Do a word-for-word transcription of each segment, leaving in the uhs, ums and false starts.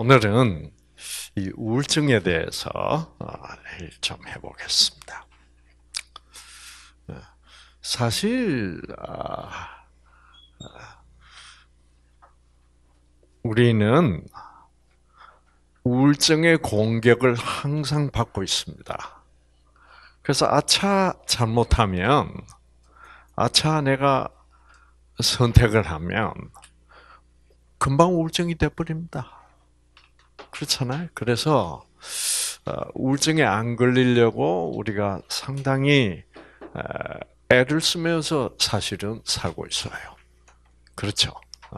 오늘은 이 우울증에 대해서 좀 해보겠습니다. 사실 우리는 우울증의 공격을 항상 받고 있습니다. 그래서 아차 잘못하면, 아차 내가 선택을 하면 금방 우울증이 돼버립니다. 그렇잖아요. 그래서 우울증에 안 걸리려고 우리가 상당히 애를 쓰면서 사실은 살고 있어요. 그렇죠.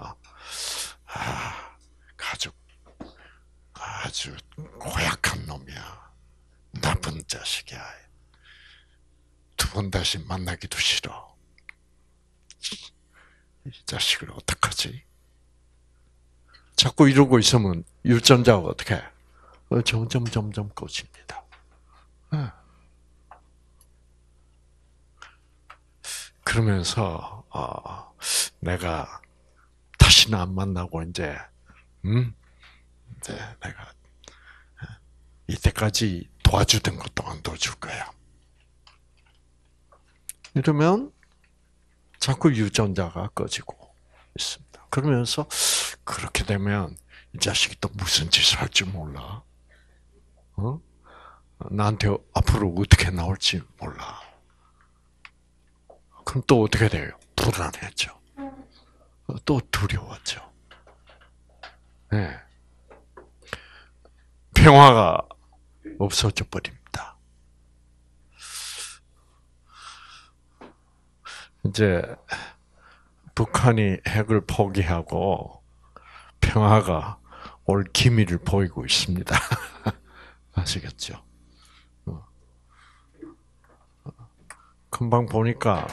아, 아주 아주 고약한 놈이야. 나쁜 자식이야. 두 번 다시 만나기도 싫어. 이 자식을 어떡하지? 자꾸 이러고 있으면 유전자가 어떻게 해? 점점 점점 꺼집니다. 그러면서 어, 내가 다시는 안 만나고 이제 음, 이제 내가 이때까지 도와주던 것도 안 도와줄 거야. 이러면 자꾸 유전자가 꺼지고 있습니다. 그러면서 그렇게 되면 이 자식이 또 무슨 짓을 할지 몰라. 어? 나한테 앞으로 어떻게 나올지 몰라. 그럼 또 어떻게 돼요? 불안해져. 또 두려워져. 네. 평화가 없어져 버립니다. 이제 북한이 핵을 포기하고 평화가 올 기미를 보이고 있습니다. 아시겠죠? 금방 보니까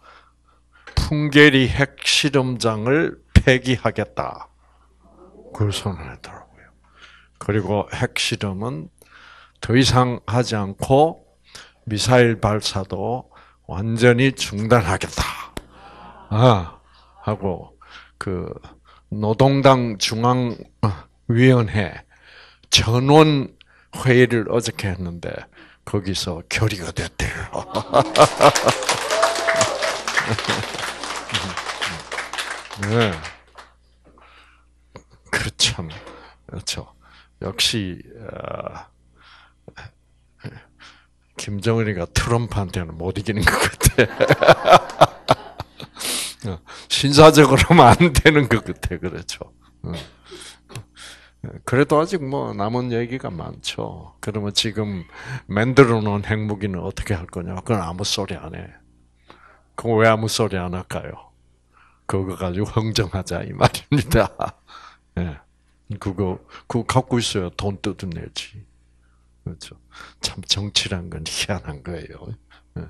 풍계리 핵실험장을 폐기하겠다. 그걸 선언했더라고요. 그리고 핵실험은 더 이상 하지 않고 미사일 발사도 완전히 중단하겠다. 아, 하고 그 노동당 중앙위원회 전원 회의를 어저께 했는데 거기서 결의가 됐대요. 네. 그렇죠. 그렇죠. 역시 김정은이가 트럼프한테는 못 이기는 것 같아. 신사적으로는 안 되는 것 같아. 그렇죠. 그래도 아직 뭐 남은 얘기가 많죠. 그러면 지금 만들어 놓은 핵무기는 어떻게 할 거냐? 그건 아무 소리 안 해. 그럼 왜 아무 소리 안 할까요? 그거 가지고 흥정하자 이 말입니다. 예. 그거 그거 갖고 있어야 돈 뜯어내지. 그렇죠. 참 정치란 건 희한한 거예요. 예.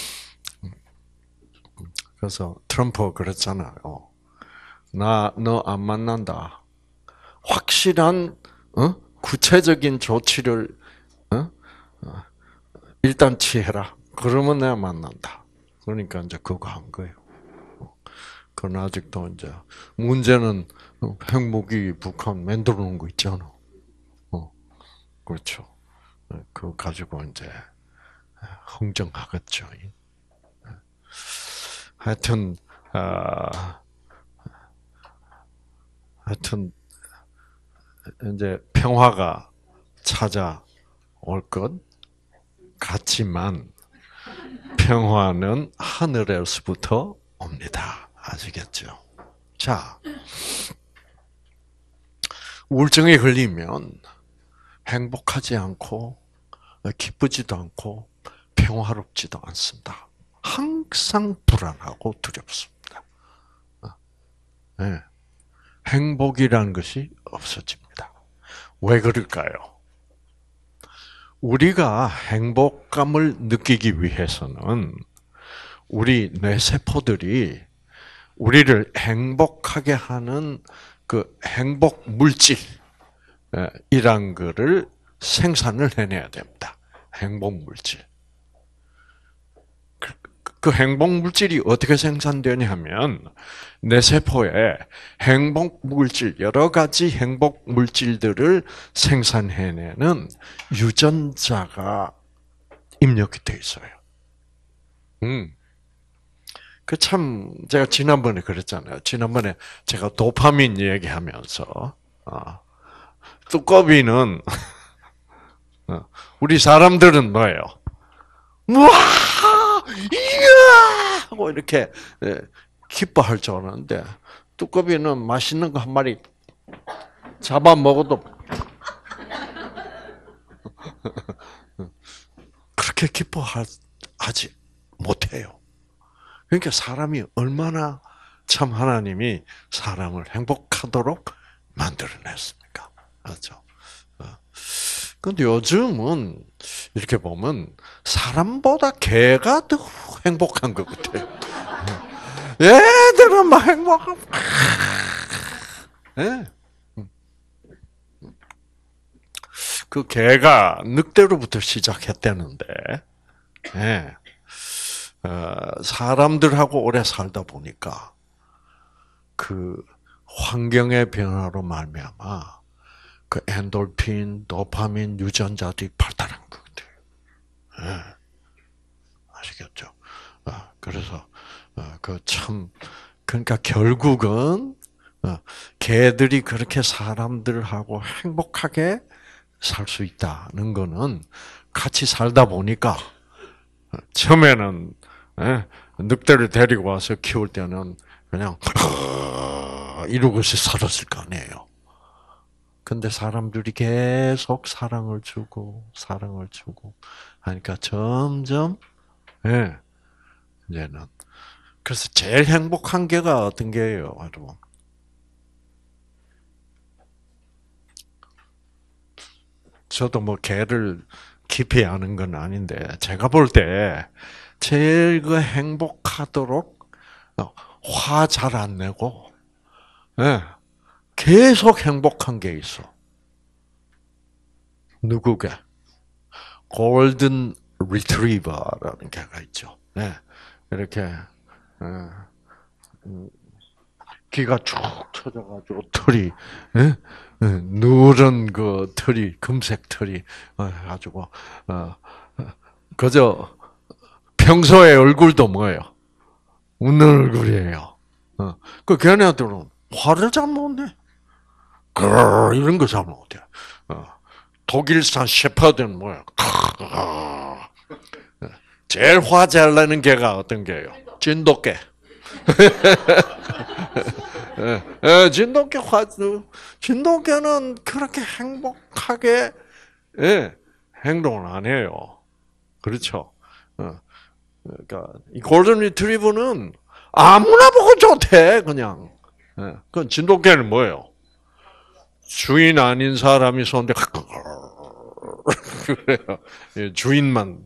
그래서 트럼프 그랬잖아요. 나 너 안 만난다. 확실한 어? 구체적인 조치를 어? 일단 취해라. 그러면 내가 만난다. 그러니까 이제 그거 한 거예요. 그건 아직도 이제 문제는 핵무기 북한 만들어 놓은 거 있잖아. 어, 그렇죠. 그거 가지고 이제 흥정하겠죠. 하여튼 아, 하여튼 이제 평화가 찾아올 것 같지만 평화는 하늘에서부터 옵니다. 아시겠죠? 자, 우울증에 걸리면 행복하지 않고 기쁘지도 않고 평화롭지도 않습니다. 항상 불안하고 두렵습니다. 네. 행복이라는 것이 없어집니다. 왜 그럴까요? 우리가 행복감을 느끼기 위해서는 우리 뇌세포들이 우리를 행복하게 하는 그 행복 물질이란 거를 생산을 해내야 됩니다. 행복 물질. 그 행복 물질이 어떻게 생산되냐 하면 내 세포에 행복 물질, 여러 가지 행복 물질들을 생산해내는 유전자가 입력이 돼 있어요. 음. 그 참 제가 지난번에 그랬잖아요. 지난번에 제가 도파민 얘기하면서 어, 두꺼비는 우리 사람들은 뭐예요? 우와! 이야! 하고 이렇게 기뻐할 줄 알았는데 두꺼비는 맛있는 거 한 마리 잡아 먹어도 그렇게 기뻐하지 못해요. 그러니까 사람이 얼마나 참 하나님이 사람을 행복하도록 만들어냈습니까? 그렇죠? 근데 요즘은 이렇게 보면 사람보다 개가 더 행복한 것 같아요. 얘들은 막 행복한. 네. 그 개가 늑대로부터 시작했다는데, 네. 어, 사람들하고 오래 살다 보니까 그 환경의 변화로 말미암아 그 엔돌핀, 도파민 유전자들이 발달한 것 같아요. 네. 아시겠죠? 어, 그래서 어, 그 참 그러니까 결국은 어, 개들이 그렇게 사람들하고 행복하게 살 수 있다는 거는 같이 살다 보니까 처음에는 예, 늑대를 데리고 와서 키울 때는 그냥 이러고서 살았을 거 아니에요. 근데 사람들이 계속 사랑을 주고 사랑을 주고 하니까 점점 예, 이제는 그래서 제일 행복한 개가 어떤 개예요, 여러분? 저도 뭐 개를 깊이 아는 건 아닌데 제가 볼 때 제일 그 행복하도록 화 잘 안 내고 예, 계속 행복한 게 있어. 누구게? 골든 리트리버라는 개가 있죠. 예, 이렇게 예, 귀가 쭉 쳐져가지고 털이 예? 예, 누런 그 털이 금색 털이 가지고 어, 그저 평소에 얼굴도 뭐예요? 웃는 얼굴이에요. 어, 그 걔네들은 화를 잘 못 내. 그러 이런 거 잘 못 해. 어, 독일산 셰퍼드는 뭐야? 제일 화 잘 내는 개가 어떤 개예요? 진돗개. 예, 예, 진돗개 화, 진돗개는 그렇게 행복하게, 예, 행동을 안 해요. 그렇죠. 어, 그러니까, 이 골든 리트리버는 아무나 보고 좋대, 그냥. 예, 그 진돗개는 뭐예요? 주인 아닌 사람이 손대, 그래요. 예, 주인만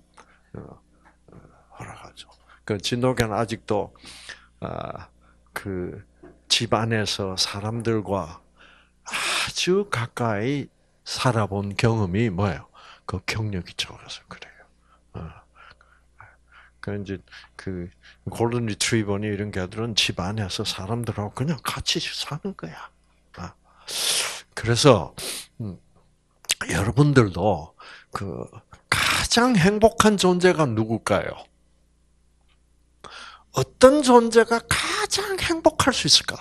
허락하죠. 그 진돗개는 아직도, 아, 그, 집안에서 사람들과 아주 가까이 살아본 경험이 뭐예요? 그 경력이 적어서 그래요. 어. 그 이제 그 골든 리트리버니 이런 개들은 집안에서 사람들하고 그냥 같이 사는 거야. 어. 그래서 음, 여러분들도 그 가장 행복한 존재가 누굴까요? 어떤 존재가 가장 행복할 수 있을까?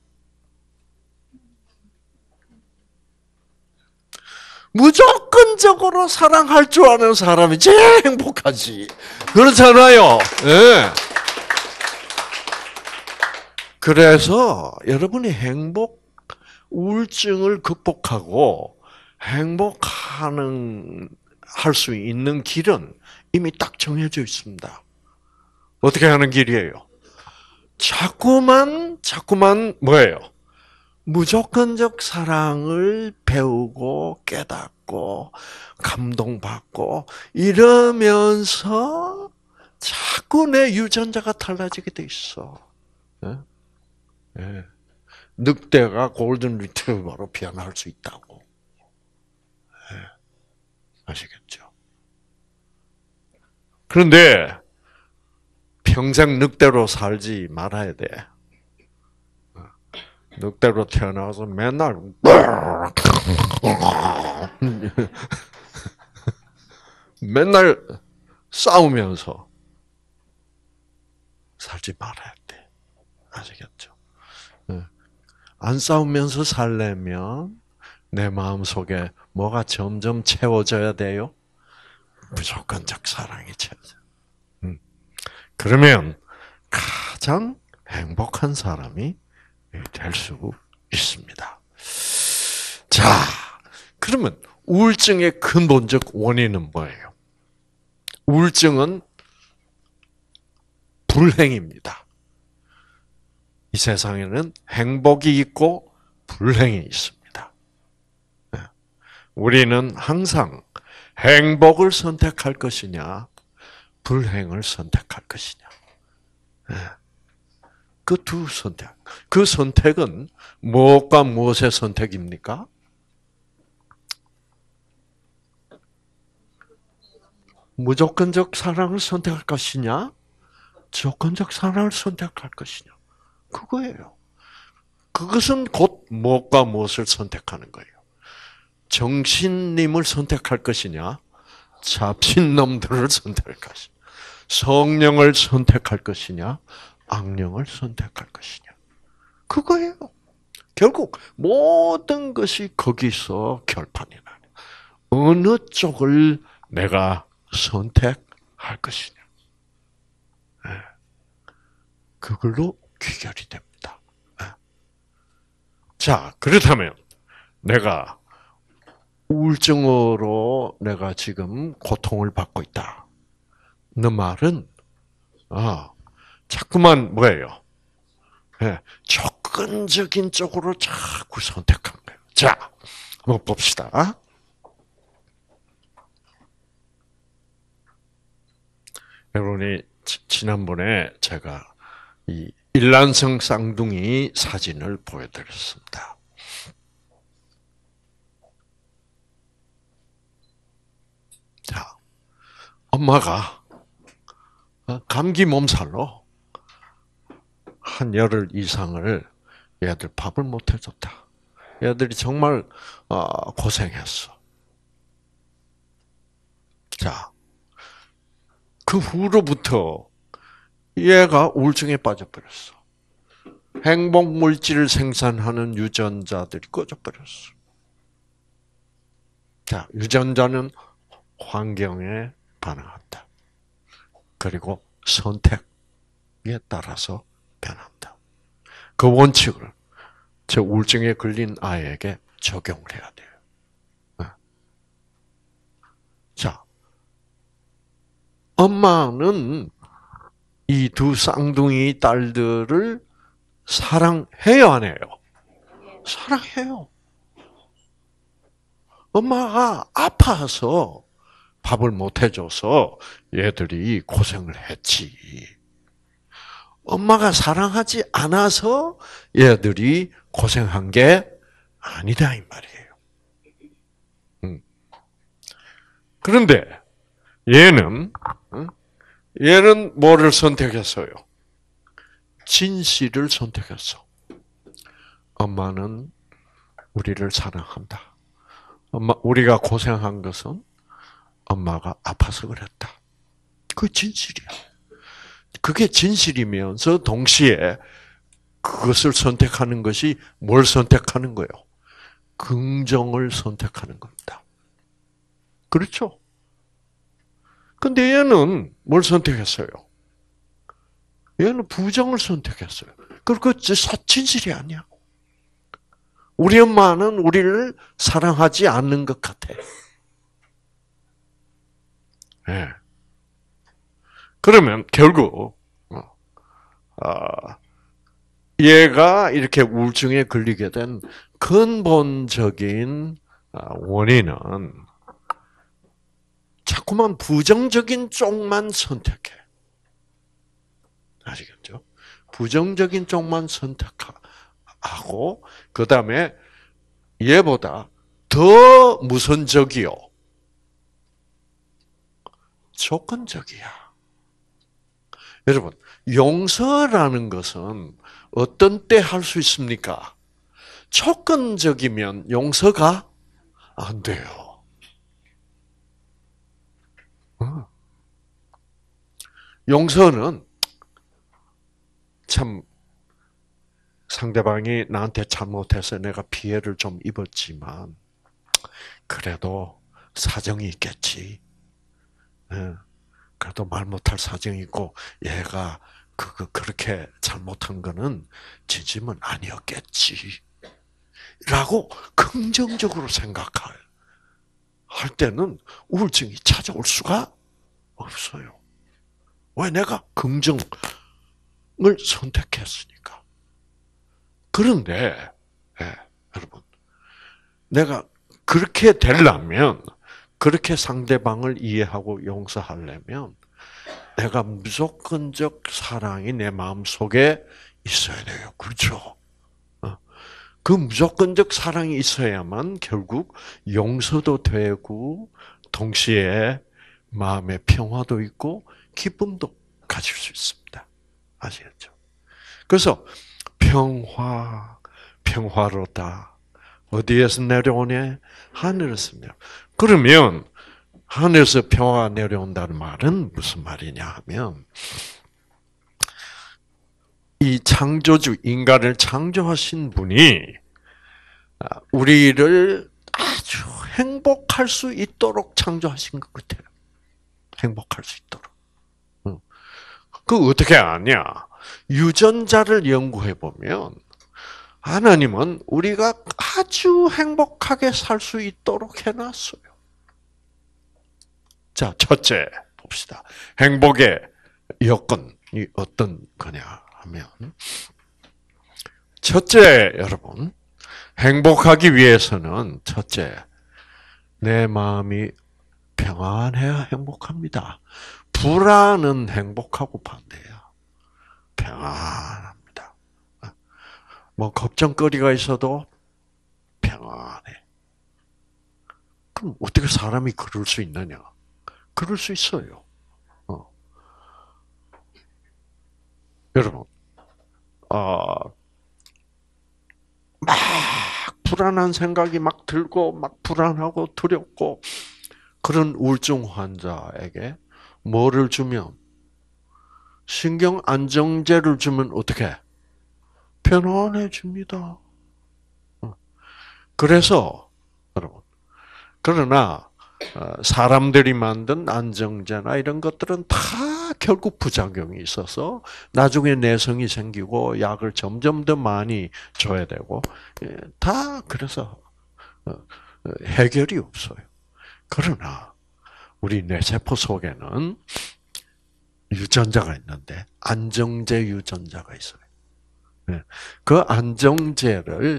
무조건적으로 사랑할 줄 아는 사람이 제일 행복하지. 그렇잖아요. 네. 그래서 여러분이 행복, 우울증을 극복하고 행복하는, 할 수 있는 길은 이미 딱 정해져 있습니다. 어떻게 하는 길이에요? 자꾸만, 자꾸만 뭐예요? 무조건적 사랑을 배우고 깨닫고 감동받고 이러면서 자꾸 내 유전자가 달라지게 돼 있어. 네? 네. 늑대가 골든 리트리버로 변할 수 있다고. 네. 아시겠죠? 그런데 평생 늑대로 살지 말아야 돼. 늑대로 태어나서 맨날 맨날 싸우면서 살지 말아야 돼. 아시겠죠? 안 싸우면서 살려면 내 마음속에 뭐가 점점 채워져야 돼요? 무조건적 사랑이 채워져. 음. 그러면 가장 행복한 사람이 될 수 있습니다. 자, 그러면 우울증의 근본적 원인은 뭐예요? 우울증은 불행입니다. 이 세상에는 행복이 있고 불행이 있습니다. 우리는 항상 행복을 선택할 것이냐, 불행을 선택할 것이냐. 그 두 선택. 그 선택은 무엇과 무엇의 선택입니까? 무조건적 사랑을 선택할 것이냐, 조건적 사랑을 선택할 것이냐. 그거예요. 그것은 곧 무엇과 무엇을 선택하는 거예요. 정신님을 선택할 것이냐, 잡신놈들을 선택할 것이냐, 성령을 선택할 것이냐, 악령을 선택할 것이냐. 그거예요. 결국 모든 것이 거기서 결판이 나요. 어느 쪽을 내가 선택할 것이냐. 그걸로 귀결이 됩니다. 자, 그렇다면 내가 우울증으로 내가 지금 고통을 받고 있다. 그 말은 아, 자꾸만 뭐예요? 네, 조건적인 쪽으로 자꾸 선택한 거예요. 자, 한번 봅시다. 여러분이 지난번에 제가 이 일란성 쌍둥이 사진을 보여드렸습니다. 자, 엄마가 감기 몸살로 한 열흘 이상을 얘들 밥을 못 해줬다. 얘들이 정말 고생했어. 자, 그 후로부터 얘가 우울증에 빠져버렸어. 행복 물질을 생산하는 유전자들이 꺼져버렸어. 자, 유전자는 환경에 반응한다. 그리고 선택에 따라서 변한다. 그 원칙을 저 우울증에 걸린 아이에게 적용을 해야 돼요. 자, 엄마는 이 두 쌍둥이 딸들을 사랑해요, 안 해요? 사랑해요. 엄마가 아파서 밥을 못 해줘서 얘들이 고생을 했지. 엄마가 사랑하지 않아서 얘들이 고생한 게 아니다, 이 말이에요. 음. 그런데 얘는, 얘는 뭐를 선택했어요? 진실을 선택했어. 엄마는 우리를 사랑한다. 엄마, 우리가 고생한 것은 엄마가 아파서 그랬다. 그게 진실이야. 그게 진실이면서 동시에 그것을 선택하는 것이 뭘 선택하는 거예요? 긍정을 선택하는 겁니다. 그렇죠? 근데 얘는 뭘 선택했어요? 얘는 부정을 선택했어요. 그리고 그 진실이 아니야. 우리 엄마는 우리를 사랑하지 않는 것 같아. 네. 그러면 결국 얘가 이렇게 우울증에 걸리게 된 근본적인 원인은 자꾸만 부정적인 쪽만 선택해. 아시겠죠? 부정적인 쪽만 선택하고 그 다음에 얘보다 더 무선적이요. 조건적이야. 여러분, 용서라는 것은 어떤 때 할 수 있습니까? 조건적이면 용서가 안 돼요. 용서는 참 상대방이 나한테 잘못해서 내가 피해를 좀 입었지만 그래도 사정이 있겠지. 그래도 말 못할 사정이 있고 얘가 그거 그렇게 잘못한 거는 진심은 아니었겠지. 라고 긍정적으로 생각할 때는 우울증이 찾아올 수가 없어요. 왜? 내가 긍정을 선택했으니까. 그런데 예, 여러분, 내가 그렇게 되려면, 그렇게 상대방을 이해하고 용서하려면 내가 무조건적 사랑이 내 마음속에 있어야 돼요. 그렇죠? 그 무조건적 사랑이 있어야만 결국 용서도 되고 동시에 마음의 평화도 있고 기쁨도 가질 수 있습니다. 아시겠죠? 그래서 평화, 평화로다. 어디에서 내려오냐? 하늘에서 내려. 그러면 하늘에서 평화가 내려온다는 말은 무슨 말이냐 하면 이 창조주, 인간을 창조하신 분이 우리를 아주 행복할 수 있도록 창조하신 것 같아요. 행복할 수 있도록. 그 어떻게 아냐? 유전자를 연구해 보면 하나님은 우리가 아주 행복하게 살 수 있도록 해놨어요. 자, 첫째 봅시다. 행복의 여건이 어떤 거냐 하면, 첫째, 여러분, 행복하기 위해서는 첫째, 내 마음이 평안해야 행복합니다. 불안은 행복하고 반대야. 평안합니다. 뭐 걱정거리가 있어도 평안해. 그럼 어떻게 사람이 그럴 수 있느냐? 그럴 수 있어요. 어. 여러분, 어, 막 불안한 생각이 막 들고 막 불안하고 두렵고 그런 우울증 환자에게 뭐를 주면, 신경 안정제를 주면 어떻게? 편안해집니다. 그래서 여러분, 그러나 사람들이 만든 안정제나 이런 것들은 다 결국 부작용이 있어서 나중에 내성이 생기고 약을 점점 더 많이 줘야 되고 다 그래서 해결이 없어요. 그러나 우리 뇌세포 속에는 유전자가 있는데 안정제 유전자가 있어요. 그 안정제를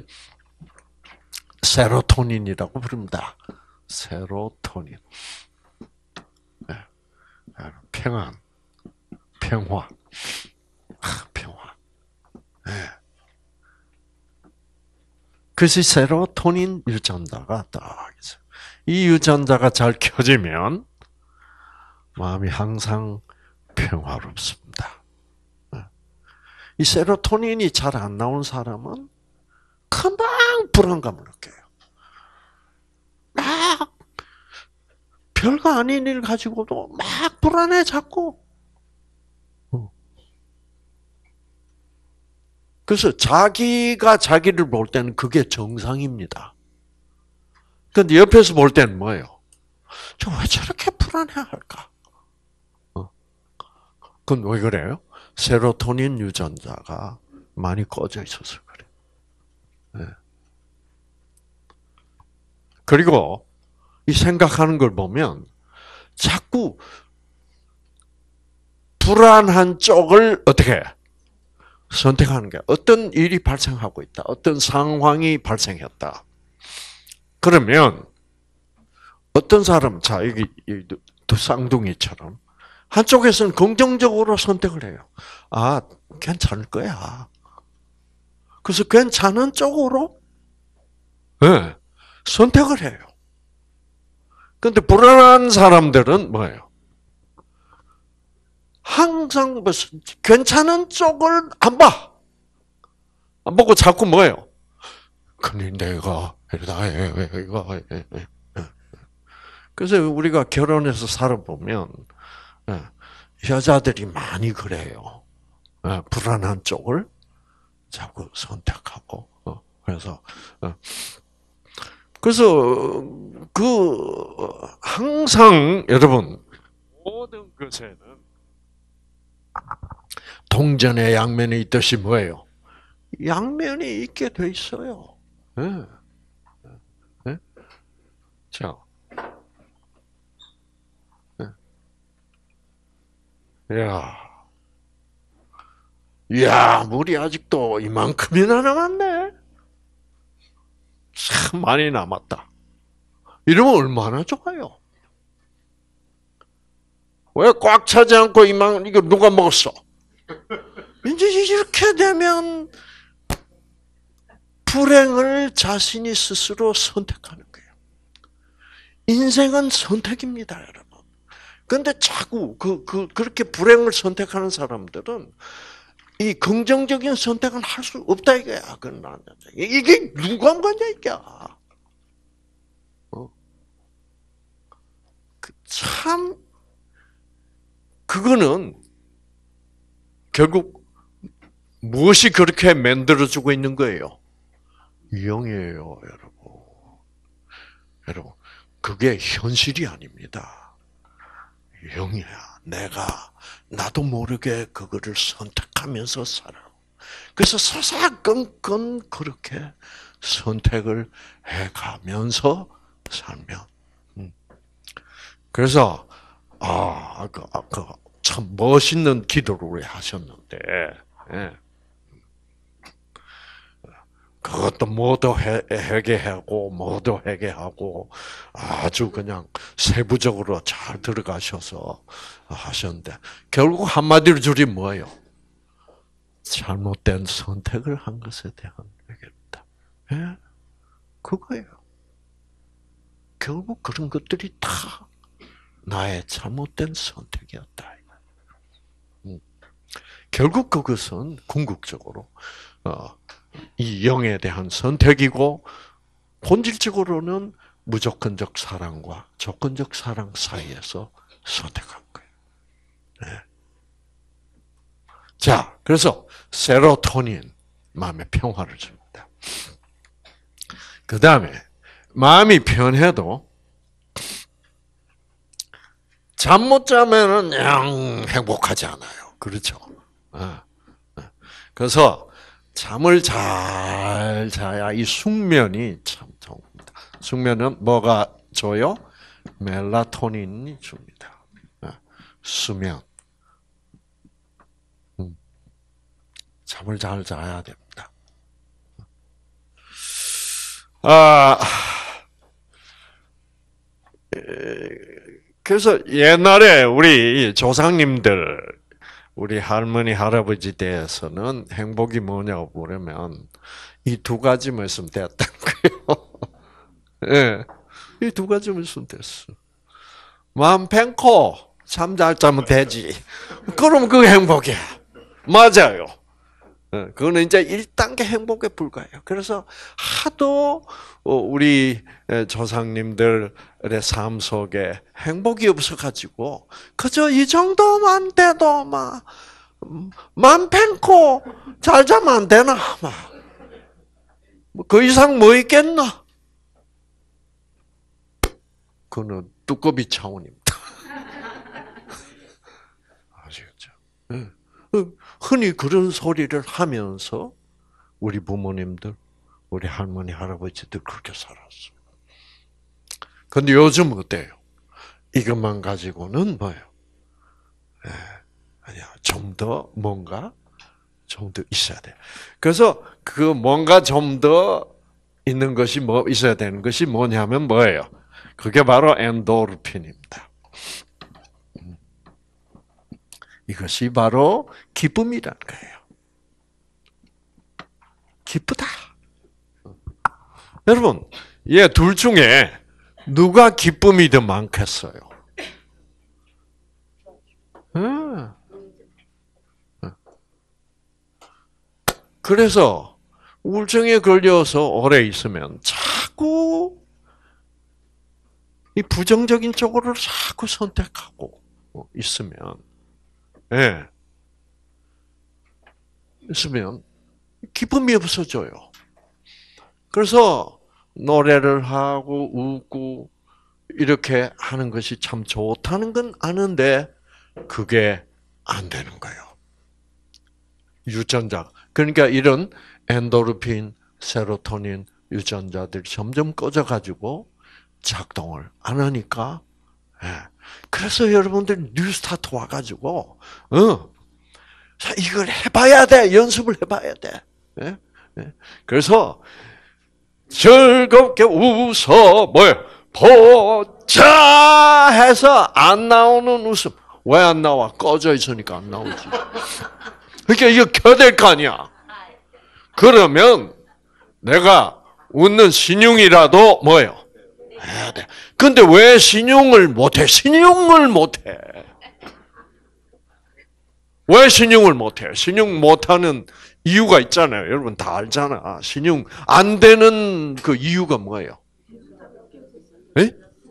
세로토닌이라고 부릅니다. 세로토닌. 평안, 평화, 평화. 그래서 세로토닌 유전자가 딱 있어요. 이 유전자가 잘 켜지면 마음이 항상 평화롭습니다. 이 세로토닌이 잘 안 나온 사람은 금방 불안감을 느껴요. 막 별거 아닌 일 가지고도 막 불안해 자꾸. 그래서 자기가 자기를 볼 때는 그게 정상입니다. 근데 옆에서 볼 때는 뭐예요? 저 왜 저렇게 불안해할까? 그건 왜 그래요? 세로토닌 유전자가 많이 꺼져 있어서 그래. 네. 그리고 이 생각하는 걸 보면 자꾸 불안한 쪽을 어떻게 선택하는 거야. 어떤 일이 발생하고 있다. 어떤 상황이 발생했다. 그러면 어떤 사람, 자 여기 두 쌍둥이처럼 한쪽에서는 긍정적으로 선택을 해요. 아, 괜찮을 거야. 그래서 괜찮은 쪽으로 네, 선택을 해요. 그런데 불안한 사람들은 뭐예요? 항상 무슨 괜찮은 쪽을 안 봐. 안 보고 자꾸 뭐예요? 근데 내가 이러다 이거 그래서 우리가 결혼해서 살아보면 여자들이 많이 그래요. 불안한 쪽을 자꾸 선택하고 그래서 그래서 그 항상 여러분 모든 것에는 동전의 양면이 있듯이 뭐예요? 양면이 있게 돼 있어요. 네. 네? 자, 네. 야, 야, 물이 아직도 이만큼이나 남았네. 참 많이 남았다. 이러면 얼마나 좋아요. 왜 꽉 차지 않고 이만 이거 누가 먹었어? 이제 이렇게 되면 불행을 자신이 스스로 선택하는 거예요. 인생은 선택입니다, 여러분. 그런데 자꾸 그, 그, 그렇게 불행을 선택하는 사람들은 이 긍정적인 선택은 할 수 없다 이거야. 그건 이게 누가 한 거냐 이게. 어? 참 그거는 결국 무엇이 그렇게 만들어주고 있는 거예요? 영이에요, 여러분. 여러분, 그게 현실이 아닙니다. 영이야. 내가 나도 모르게 그거를 선택하면서 살아. 그래서 사사건건 그렇게 선택을 해가면서 살면. 그래서 아, 그, 그, 참 멋있는 기도를 하셨는데, 예. 그것도 모두 회개하고, 모두 회개하고, 아주 그냥 세부적으로 잘 들어가셔서 하셨는데, 결국 한마디로 줄이 뭐예요? 잘못된 선택을 한 것에 대한 회개입니다. 예? 그거예요. 결국 그런 것들이 다 나의 잘못된 선택이었다. 음. 결국 그것은 궁극적으로 어, 이 영에 대한 선택이고 본질적으로는 무조건적 사랑과 조건적 사랑 사이에서 선택한 거예요. 네. 자, 그래서 세로토닌, 마음의 평화를 줍니다. 그 다음에 마음이 편해도 잠 못 자면은 영 행복하지 않아요. 그렇죠? 그래서 잠을 잘 자야 이 숙면이 참 좋습니다. 숙면은 뭐가 줘요? 멜라토닌이 줍니다. 수면. 잠을 잘 자야 됩니다. 아, 그래서 옛날에 우리 조상님들, 우리 할머니, 할아버지 때에서는 행복이 뭐냐고 물으면 이 두 가지만 있으면 됐다는 거예요. 예, 이 두 가지만 있으면 됐어. 마음 편코 잠 잘 자면 되지. 그럼 그게 행복이야. 맞아요. 그거는 이제 일 단계 행복에 불과해요. 그래서 하도 우리 조상님들의 삶 속에 행복이 없어가지고 그저 이 정도만 돼도 막 맘 편코 잘 자면 안 되나? 그 이상 뭐 있겠나? 그거는 두꺼비 차원입니다. 아시겠죠? 네. 흔히 그런 소리를 하면서 우리 부모님들, 우리 할머니, 할아버지들 그렇게 살았어요. 근데 요즘 어때요? 이것만 가지고는 뭐예요? 네, 아니야, 좀 더 뭔가 좀 더 있어야 돼. 그래서 그 뭔가 좀 더 있는 것이 뭐 있어야 되는 것이 뭐냐면 뭐예요? 그게 바로 엔도르핀입니다. 이것이 바로 기쁨이라는 거예요. 기쁘다. 여러분, 얘 둘 중에 누가 기쁨이 더 많겠어요? 음. 그래서 우울증에 걸려서 오래 있으면 자꾸 이 부정적인 쪽으로 자꾸 선택하고 있으면, 예, 있으면 기쁨이 없어져요. 그래서 노래를 하고 웃고 이렇게 하는 것이 참 좋다는 건 아는데 그게 안 되는 거예요. 유전자. 그러니까 이런 엔도르핀, 세로토닌 유전자들이 점점 꺼져가지고 작동을 안 하니까, 예. 그래서 여러분들 뉴스타트 와가지고, 어, 자, 이걸 해봐야 돼. 연습을 해봐야 돼. 예? 예. 그래서 즐겁게 웃어, 뭐요? 보자 해서 안 나오는 웃음. 왜 안 나와? 꺼져 있으니까 안 나오지. 그러니까 이거 켜야 될 거 아니야. 그러면 내가 웃는 신용이라도 뭐예요? 해야 돼. 근데 왜 신용을 못해? 신용을 못해. 왜 신용을 못해? 신용 못하는 이유가 있잖아요. 여러분 다 알잖아. 신용 안 되는 그 이유가 뭐예요? 에?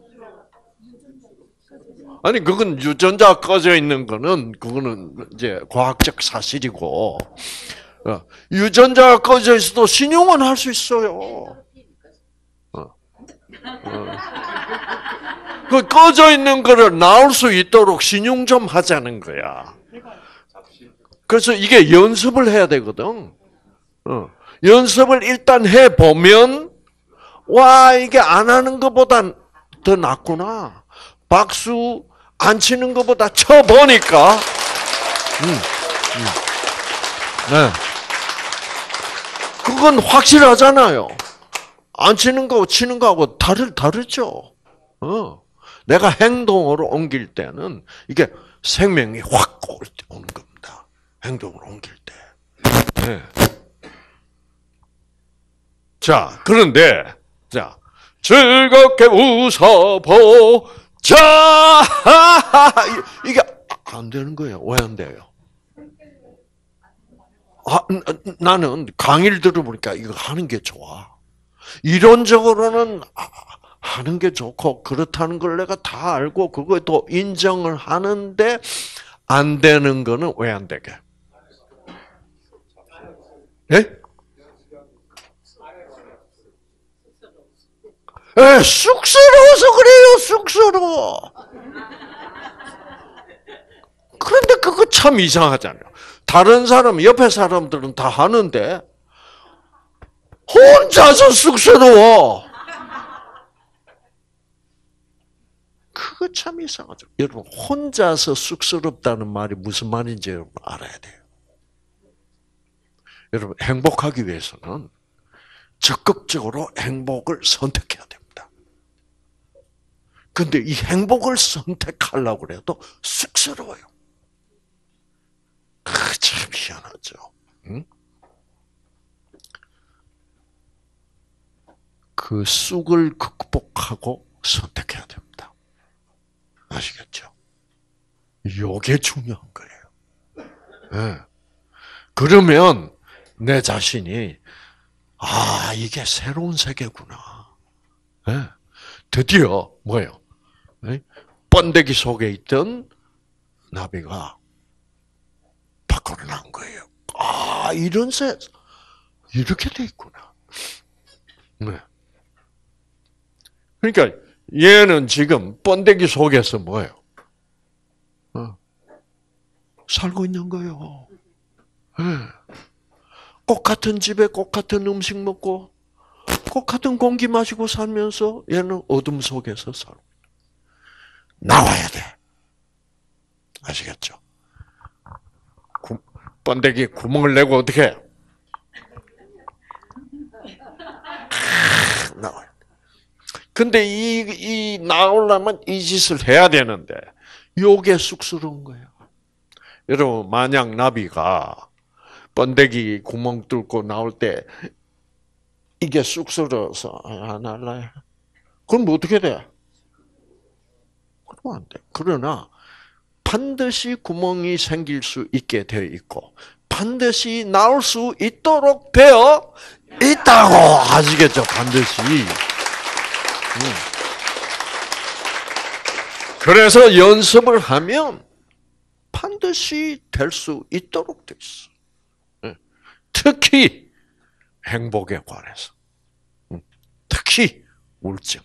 아니 그건 유전자 꺼져 있는 거는 그거는 이제 과학적 사실이고, 유전자가 꺼져 있어도 신용은 할 수 있어요. 어. 어. 그 꺼져 있는 거를 나올 수 있도록 신용 좀 하자는 거야. 그래서 이게 연습을 해야 되거든. 어. 연습을 일단 해 보면 와 이게 안 하는 것보다 더 낫구나. 박수 안 치는 것보다 쳐 보니까, 음, 음. 네. 그건 확실하잖아요. 안 치는 거하고 치는 거하고 다르 다르죠. 어. 내가 행동으로 옮길 때는 이게 생명이 확 오는 겁니다. 행동으로 옮길 때. 네. 자, 그런데 자 즐겁게 웃어보자. 이게 안 되는 거예요. 왜 안 돼요? 아, 나는 강의를 들어보니까 이거 하는 게 좋아. 이론적으로는 하는 게 좋고 그렇다는 걸 내가 다 알고 그거에 또 인정을 하는데 안 되는 거는 왜 안 되게? 예? 예, 쑥스러워서 그래요, 쑥스러워. 그런데 그거 참 이상하잖아요. 다른 사람, 옆에 사람들은 다 하는데 혼자서 쑥스러워. 그거 참 이상하죠. 여러분, 혼자서 쑥스럽다는 말이 무슨 말인지 여러분 알아야 돼요. 여러분, 행복하기 위해서는 적극적으로 행복을 선택해야 됩니다. 근데 이 행복을 선택하려고 해도 쑥스러워요. 그 참 희한하죠. 응? 그 쑥을 극복하고 선택해야 됩니다. 아시겠죠? 이게 중요한 거예요. 네. 그러면 내 자신이 아 이게 새로운 세계구나. 네. 드디어 뭐예요? 네? 번데기 속에 있던 나비가 밖으로 나온 거예요. 아 이런 새 이렇게 돼 있구나. 네. 그러니까 얘는 지금 번데기 속에서 뭐예요? 어. 살고 있는 거예요. 네. 꼭 같은 집에 꼭 같은 음식 먹고 꼭 같은 공기 마시고 살면서 얘는 어둠 속에서 살고 나와야 돼. 아시겠죠? 구, 번데기 구멍을 내고 어떻게 해? 나와야 돼. 근데 이, 이 나오려면 이 짓을 해야 되는데 요게 쑥스러운 거예요. 여러분 만약 나비가 번데기 구멍 뚫고 나올 때 이게 쑥스러워서 안 할래. 그럼 어떻게 돼? 그러면 안 돼. 그러나 반드시 구멍이 생길 수 있게 되어 있고 반드시 나올 수 있도록 되어 있다고. 아시겠죠? 반드시. 그래서 연습을 하면 반드시 될 수 있도록 돼 있어. 특히 행복에 관해서. 특히 우울증.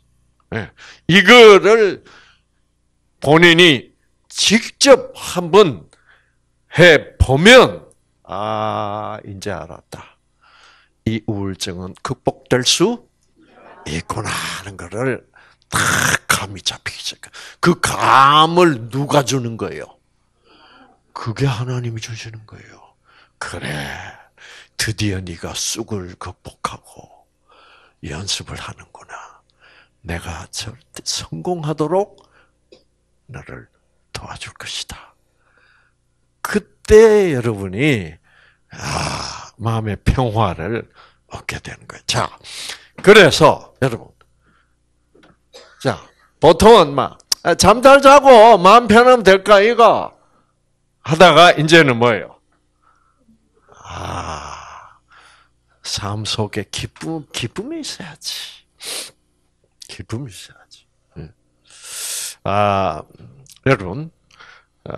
이거를 본인이 직접 한번 해보면, 아, 이제 알았다. 이 우울증은 극복될 수 있구나 하는 거를 딱 감이 잡히기 시작해. 그 감을 누가 주는 거예요? 그게 하나님이 주시는 거예요. 그래, 드디어 네가 쑥을 극복하고 연습을 하는구나. 내가 절대 성공하도록 너를 도와줄 것이다. 그때 여러분이 아, 마음의 평화를 얻게 되는 거예요. 자, 그래서 여러분, 자, 보통은 막 잠 잘 자고 마음 편하면 될까 이거 하다가 이제는 뭐예요? 아, 삶 속에 기쁨 기쁨이 있어야지. 기쁨이 있어야지. 아, 여러분, 아,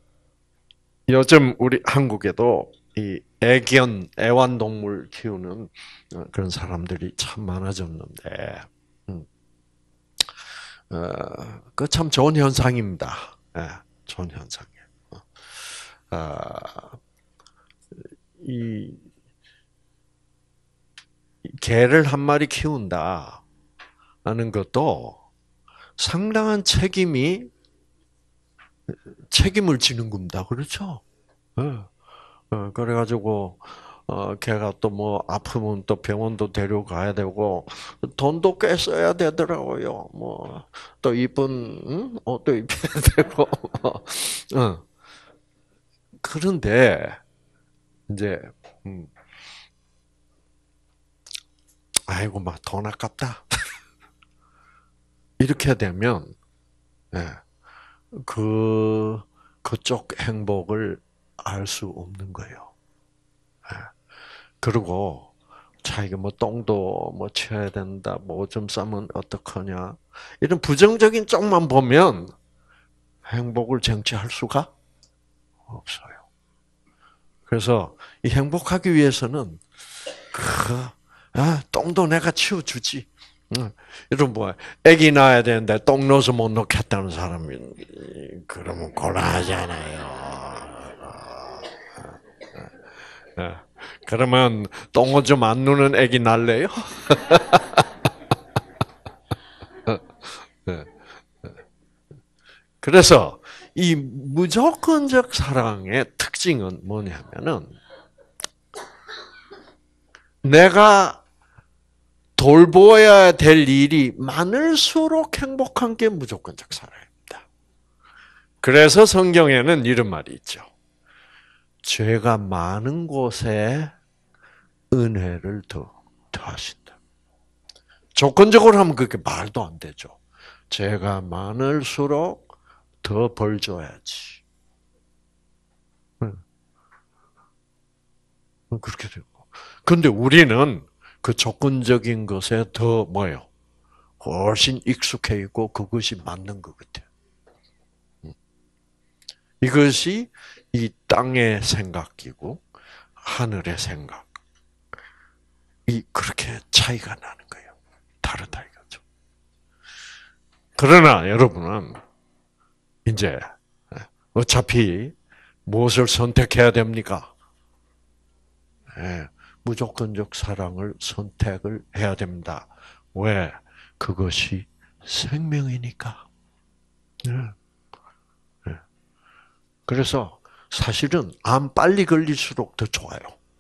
요즘 우리 한국에도 이 애견, 애완동물 키우는 그런 사람들이 참 많아졌는데, 음, 어, 그 참 좋은 현상입니다. 예, 좋은 현상이에요. 아, 이, 이 개를 한 마리 키운다 하는 것도 상당한 책임이 책임을 지는 겁니다. 그렇죠? 네. 그래가지고 어, 걔가 또 뭐 아프면 또 병원도 데려가야 되고 돈도 꽤 써야 되더라고요. 뭐 또 이쁜 응? 옷도 입혀야 되고. 응. 그런데 이제 음, 아이고 막 돈 아깝다. 이렇게 되면 네, 그 그쪽 행복을 알 수 없는 거예요. 네. 그리고 자기가 뭐 똥도 뭐 치워야 된다, 뭐 오줌 싸면 어떡하냐 이런 부정적인 쪽만 보면 행복을 쟁취할 수가 없어요. 그래서 이 행복하기 위해서는 그 아, 똥도 내가 치워주지. 응. 이런 뭐 아기 낳아야 되는데 똥 넣어서 못 넣겠다는 사람이 그러면 곤란하잖아요. 그러면 똥오줌 안 누는 아기 낳을래요? 그래서 이 무조건적 사랑의 특징은 뭐냐면은 내가 돌보아야 될 일이 많을수록 행복한 게 무조건적 사랑입니다. 그래서 성경에는 이런 말이 있죠. 죄가 많은 곳에 은혜를 더 더하신다. 조건적으로 하면 그게 말도 안 되죠. 죄가 많을수록 더 벌 줘야지. 그렇게 되고. 근데 우리는 그 조건적인 것에 더 뭐요? 훨씬 익숙해 있고 그것이 맞는 것 같아요. 이것이 이 땅의 생각이고 하늘의 생각. 이 그렇게 차이가 나는 거예요. 다르다 이거죠. 그러나 여러분은 이제 어차피 무엇을 선택해야 됩니까? 네, 무조건적 사랑을 선택을 해야 됩니다. 왜? 그것이 생명이니까. 네. 네. 그래서 사실은 암 빨리 걸릴수록 더 좋아요.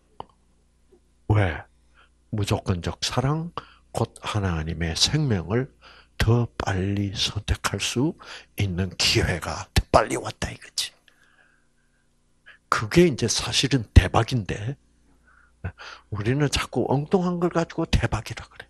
왜? 무조건적 사랑, 곧 하나님의 생명을 더 빨리 선택할 수 있는 기회가 더 빨리 왔다 이거지. 그게 이제 사실은 대박인데 우리는 자꾸 엉뚱한 걸 가지고 대박이라 그래.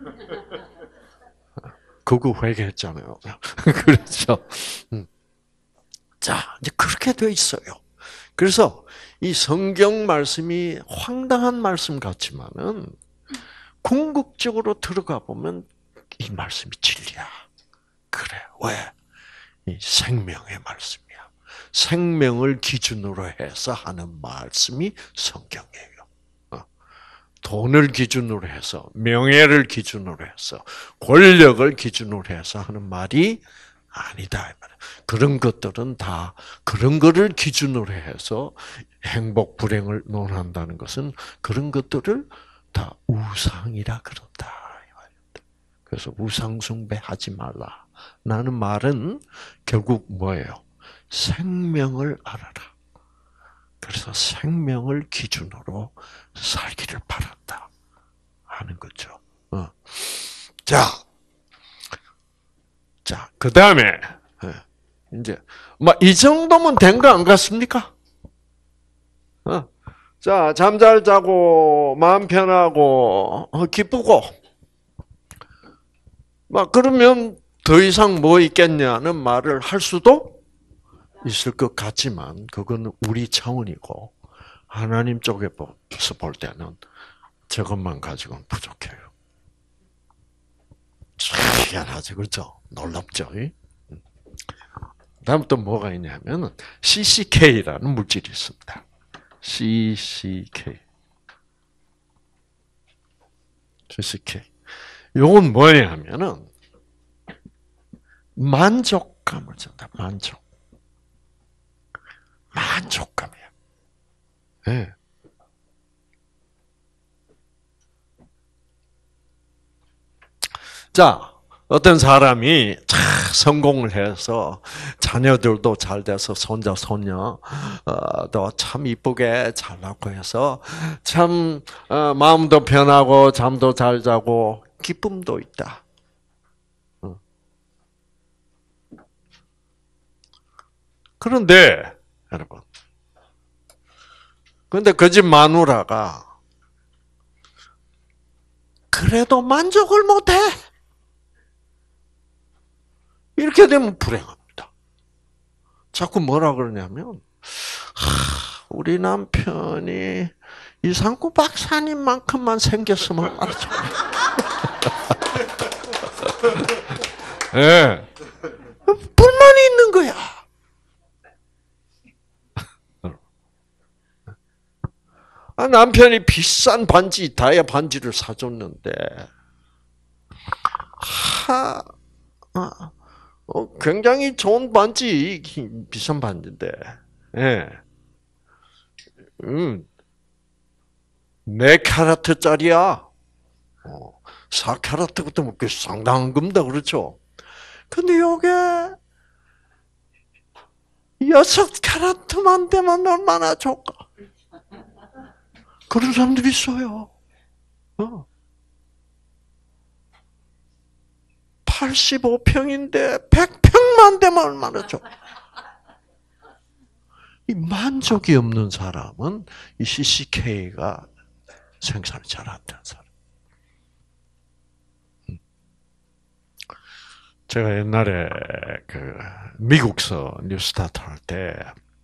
그거 회개했잖아요. 그렇죠. 자, 이제 그렇게 돼 있어요. 그래서 이 성경 말씀이 황당한 말씀 같지만은 궁극적으로 들어가 보면 이 말씀이 진리야. 그래. 왜? 이 생명의 말씀이야. 생명을 기준으로 해서 하는 말씀이 성경이에요. 돈을 기준으로 해서, 명예를 기준으로 해서, 권력을 기준으로 해서 하는 말이 아니다. 그런 것들은 다 그런 것을 기준으로 해서 행복, 불행을 논한다는 것은 그런 것들을 다 우상이라 그런다. 그래서 우상 숭배하지 말라. 라는 말은 결국 뭐예요? 생명을 알아라. 그래서 생명을 기준으로 살기를 바란다 하는 거죠. 어. 자, 자, 그 다음에 이제 뭐 이 정도면 된 거 안 같습니까? 어. 자, 잠 잘 자고 마음 편하고 어, 기쁘고 막 그러면 더 이상 뭐 있겠냐는 말을 할 수도 있을 것 같지만 그건 우리 차원이고 하나님 쪽에서 볼 때는 저것만 가지고는 부족해요. 희한하죠, 그렇죠? 놀랍죠? 다음 또 뭐가 있냐면 씨씨케이라는 물질이 있습니다. 씨씨케이. 씨씨케이. 이건 뭐냐면은 만족감을 준다. 만족. 만족감이야. 예. 네. 자, 어떤 사람이 참 성공을 해서 자녀들도 잘 돼서 손자 손녀도 참 이쁘게 잘 낳고 해서 참 마음도 편하고 잠도 잘 자고 기쁨도 있다. 그런데 여러분, 그런데 그 집 마누라가 그래도 만족을 못해. 이렇게 되면 불행합니다. 자꾸 뭐라 그러냐면, 하, 우리 남편이 이상구 박사님만큼만 생겼으면 알았죠. 예. 네. 불만이 있는 거야. 아, 남편이 비싼 반지, 다이아 반지를 사줬는데, 하, 아, 어, 굉장히 좋은 반지, 비싼 반지인데, 예. 음, 네 캐럿짜리야. 어, 사 캐럿 같으면 그 상당한 금다, 그렇죠? 근데 요게, 여섯 캐럿만 되면 얼마나 좋을까? 그런 사람들이 있어요. 어. 팔십오 평인데 백 평만 되면 얼마나 좋아. 이 만족이 없는 사람은 이 씨씨케이가 생산이 잘 안 되는 사람. 제가 옛날에 그 미국서 뉴스타트 할 때,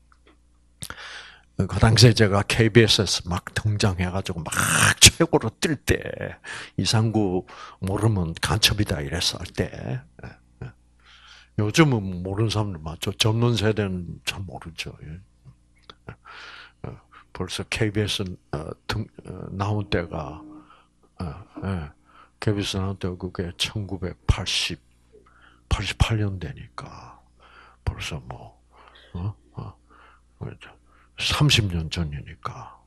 그 당시에 제가 케이비에스에서 막 등장해가지고 막 최고로 뜰 때, 이상구 모르면 간첩이다 이랬을 때, 요즘은 모르는 사람들 많죠. 젊은 세대는 잘 모르죠. 벌써 케이비에스 나온 때가, 케이비에스 나온 때가 그게 천구백팔십, 팔십팔 년대니까 벌써 뭐, 어? 어? 삼십 년 전이니까.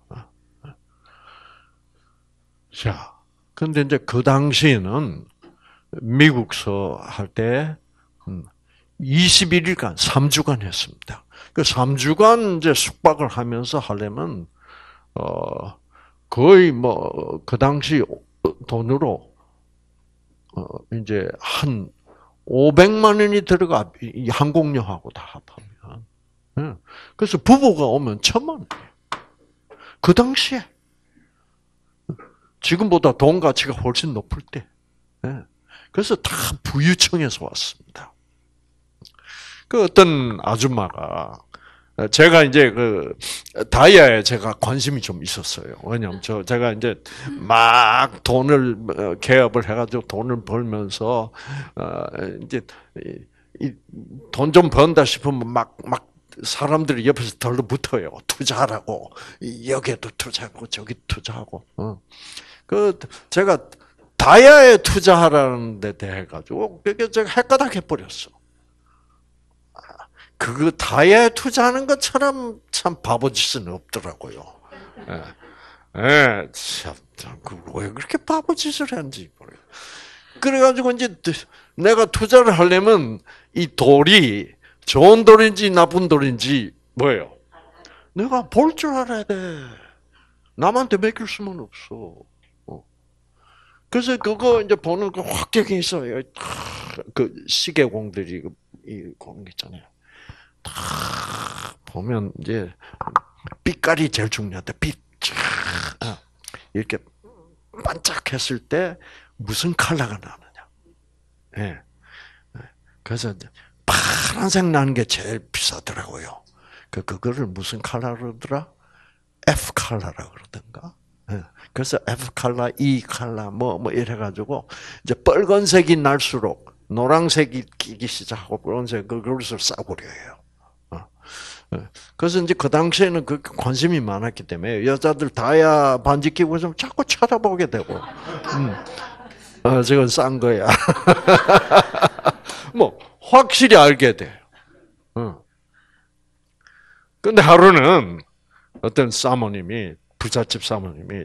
자, 근데 이제 그 당시에는 미국서 할 때 이십일 일간, 삼 주간 했습니다. 그 삼 주간 이제 숙박을 하면서 하려면, 어, 거의 뭐, 그 당시 돈으로, 어, 이제 한 오백만 원이 들어가, 이 항공료하고 다 합하면. 그래서 부부가 오면 천만 원이에요. 그 당시에. 지금보다 돈 가치가 훨씬 높을 때. 그래서 다 부유층에서 왔습니다. 그 어떤 아줌마가 제가 이제 그 다이아에 제가 관심이 좀 있었어요. 왜냐면 저 제가 이제 막 돈을 개업을 해가지고 돈을 벌면서 어 이제 돈 좀 번다 싶으면 막 막 사람들이 옆에서 덜러붙어요. 투자하라고 여기에도 투자하고 저기 투자하고. 어. 그 제가 다이아에 투자하라는 데 대해 가지고 그게 제가 헷가닥해 버렸어. 그거 다이아에 투자하는 것처럼 참 바보짓은 없더라고요. 예, 예, 참, 왜 그렇게 바보짓을 하는지 모르. 그래가지고 이제 내가 투자를 하려면 이 돌이 좋은 돌인지 나쁜 돌인지 뭐예요? 내가 볼 줄 알아야 돼. 남한테 맡길 수는 없어. 그래서 그거 이제 보는 그 확격이 있어요. 그 시계공들이 이 공 있잖아요. 다 보면 이제 빛깔이 제일 중요한데 빛 이렇게 반짝했을 때 무슨 컬러가 나느냐. 예. 그래서 파란색 나는 게 제일 비싸더라고요. 그 그거를 무슨 컬러로더라? F 컬러라 그러던가. 예. 그래서 F 컬러, E 컬러 뭐 뭐 이래 가지고 이제 빨간색이 날수록 노란색이 끼기 시작하고 빨간색 그것을 싸구려요. 그래서 이제 그 당시에는 그 관심이 많았기 때문에 여자들 다이아 반지 끼고 좀 자꾸 쳐다보게 되고, 음, 어, 저건 싼 거야. 뭐 확실히 알게 돼. 어. 근데 하루는 어떤 사모님이 부잣집 사모님이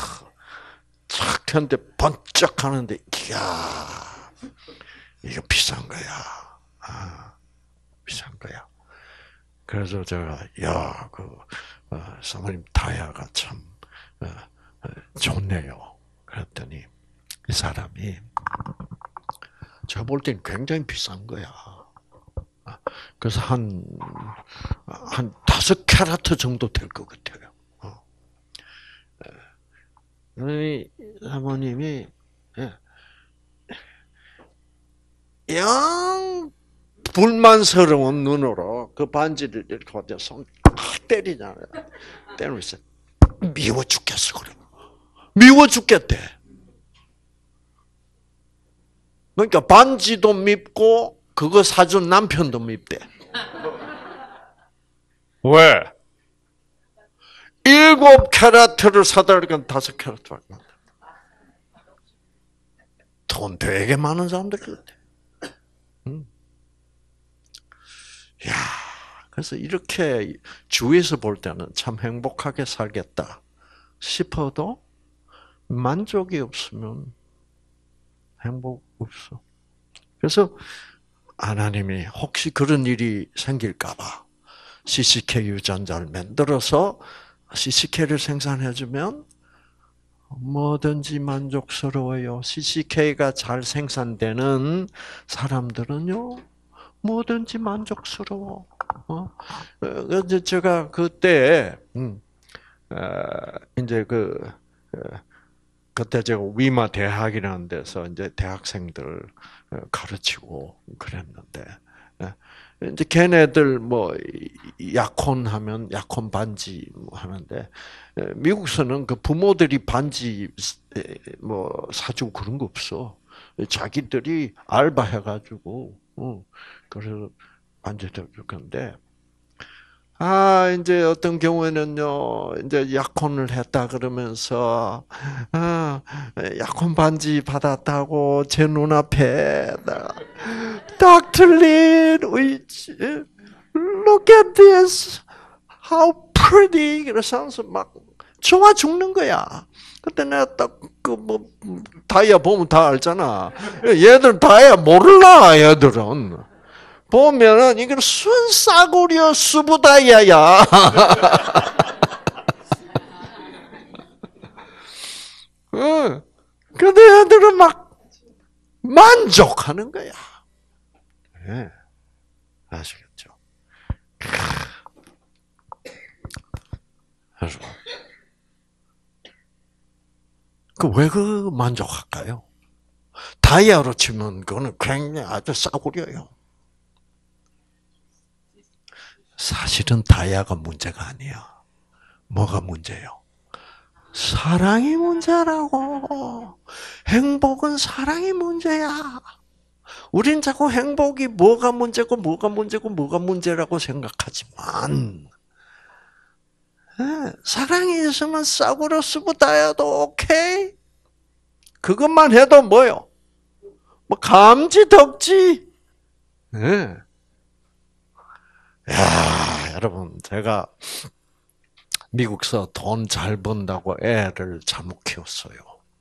탁 켰는데 번쩍 하는데, 이야, 이거 비싼 거야. 아, 비싼 거야. 그래서 제가 야, 그 어, 사모님 다이아가 참 어, 어, 좋네요. 그랬더니 이 사람이 제가 볼 땐 굉장히 비싼 거야. 그래서 한 한 다섯 캐러트 정도 될 것 같아요. 어. 이 사모님이 영 불만스러운 눈으로 그 반지를 이렇게 가져 손 때리잖아요. 때리면서 미워 죽겠어 그래. 미워 죽겠대. 그러니까 반지도 밉고 그거 사준 남편도 밉대. 왜? 일곱 캐러트를 사달라니까 다섯 캐러트. 돈 되게 많은 사람들 그래. 응. 야, 그래서 이렇게 주위에서 볼 때는 참 행복하게 살겠다 싶어도 만족이 없으면 행복 없어. 그래서 하나님이 혹시 그런 일이 생길까봐 씨씨케이 유전자를 만들어서 씨씨케이를 생산해주면 뭐든지 만족스러워요. 씨씨케이가 잘 생산되는 사람들은요, 뭐든지 만족스러워. 어? 그래서 제가 그때, 음, 어, 이제 그, 어, 그때 제가 위마 대학이라는 데서 이제 대학생들 가르치고 그랬는데, 이제 걔네들 뭐 약혼 하면 약혼 반지 뭐 하는데, 미국에서는 그 부모들이 반지 뭐 사주고 그런 거 없어. 자기들이 알바 해가지고, 어, 그래서 반지를 줄 건데, 아, 이제 어떤 경우에는요, 이제 약혼을 했다 그러면서, 아, 약혼 반지 받았다고 제 눈앞에, 닥터 린, look at this, how pretty, 그래서 막 좋아 죽는 거야. 그때 내가 딱 그 뭐 다이아 보면 다 알잖아. 얘들 다이아 몰라, 얘들은. 보면은 이건 순싸구려 수부다이아야. 응. 근데 애들은 막 만족하는 거야. 네. 아시겠죠? 그래서 그왜 그 만족할까요? 다이아로 치면 그거는 굉장히 아주 싸구려요. 사실은 다이아가 문제가 아니야. 뭐가 문제예요? 사랑이 문제라고. 행복은 사랑이 문제야. 우린 자꾸 행복이 뭐가 문제고 뭐가 문제고 뭐가 문제라고 생각하지만 사랑이 있으면 싸구려 쓰고 다야도 오케이. 그것만 해도 뭐요? 뭐 감지 덕지. 네. 야, 여러분 제가 미국서 돈 잘 번다고 애를 잘못 키웠어요.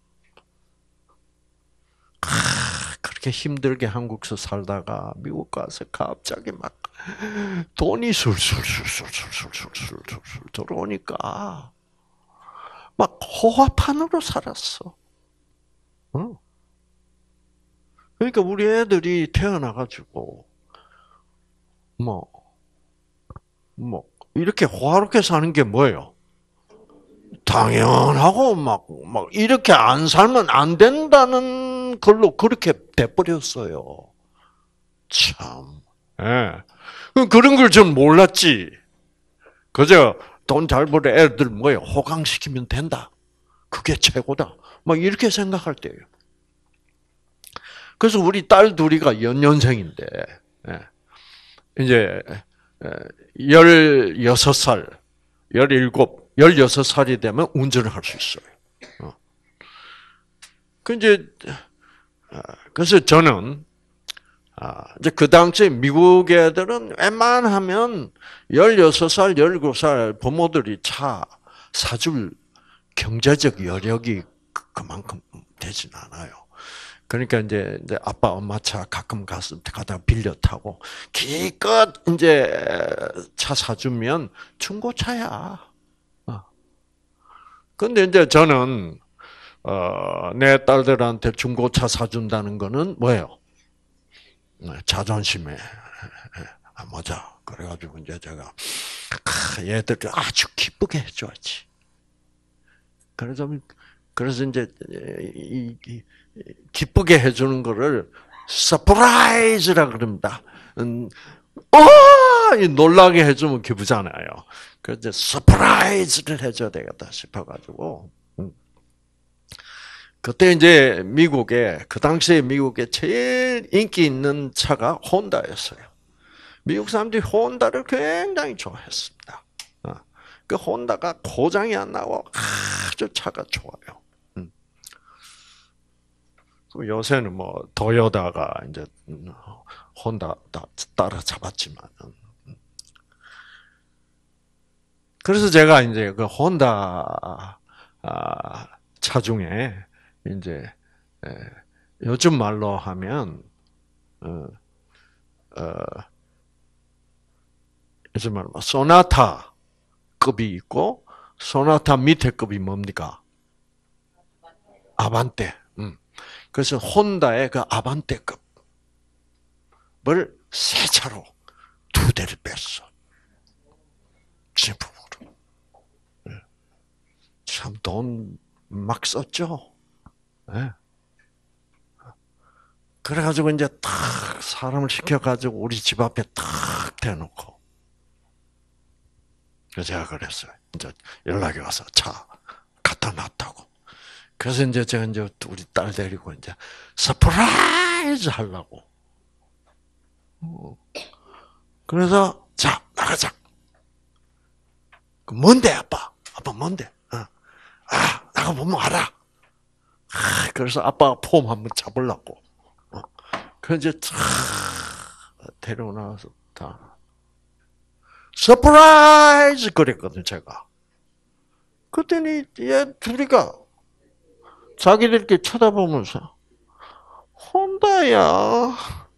아, 그렇게 힘들게 한국서 살다가 미국 가서 갑자기 막 돈이 술술술술술술술술 들어오니까 막 호화판으로 살았어. 어? 그러니까 우리 애들이 태어나가지고 뭐 뭐 이렇게 호화롭게 사는 게 뭐예요? 당연하고 막 막 이렇게 안 살면 안 된다는 걸로 그렇게 돼버렸어요. 참. 예. 그런 걸 전 몰랐지. 그저 돈 잘 벌어 애들 뭐예요? 호강시키면 된다. 그게 최고다. 막 이렇게 생각할 때예요. 그래서 우리 딸 둘이가 연년생인데 이제 열여섯 살, 열일곱, 열여섯 살이 되면 운전을 할 수 있어요. 그 이제 그래서 저는 이제 그 당시에 미국 애들은 웬만하면 열여섯 살, 열일곱 살 부모들이 차 사줄 경제적 여력이 그만큼 되진 않아요. 그러니까 이제, 이제 아빠 엄마 차 가끔 가서 가다 빌려 타고 기껏 이제 차 사주면 중고차야. 어. 근데 이제 저는 어, 내 딸들한테 중고차 사준다는 거는 뭐예요? 자존심에 안 맞아. 그래가지고 이제 제가 얘들 아주 기쁘게 해줘야지. 그래서 그래서 이제 이, 이, 기쁘게 해주는 거를 서프라이즈라 그럽니다. 음, 어, 놀라게 해주면 기쁘잖아요. 그래서 서프라이즈를 해줘야 되겠다 싶어가지고. 그때 이제 미국에, 그 당시에 미국에 제일 인기 있는 차가 혼다였어요. 미국 사람들이 혼다를 굉장히 좋아했습니다. 그 혼다가 고장이 안 나고 아주 차가 좋아요. 요새는 뭐 도요다가 이제 혼다 따라잡았지만, 그래서 제가 이제 그 혼다 차 중에 이제 요즘 말로 하면 어, 어, 요즘 말로 소나타 급이 있고 소나타 밑에 급이 뭡니까? 아반떼. 음. 그래서 혼다의 그 아반떼급을 새 차로 두 대를 뺐어. 진품으로. 참 돈 막 썼죠. 네. 그래가지고 이제 탁 사람을 시켜가지고 우리 집 앞에 탁 대놓고. 그래서 제가 그랬어요. 이제 연락이 와서 차 갖다 놨다고. 그래서 이제 제가 이제 우리 딸 데리고 이제 서프라이즈 하려고. 그래서 자 나가자. 뭔데 아빠? 아빠 뭔데? 어. 아 나가 보면 알아. 아, 그래서 아빠가 폼 한번 잡으려고. 어. 그래서 이제 쫙 데리고 나와서 다 서프라이즈 그랬거든 제가. 그랬더니 얘 둘이가 자기들끼리 쳐다보면서 혼다야,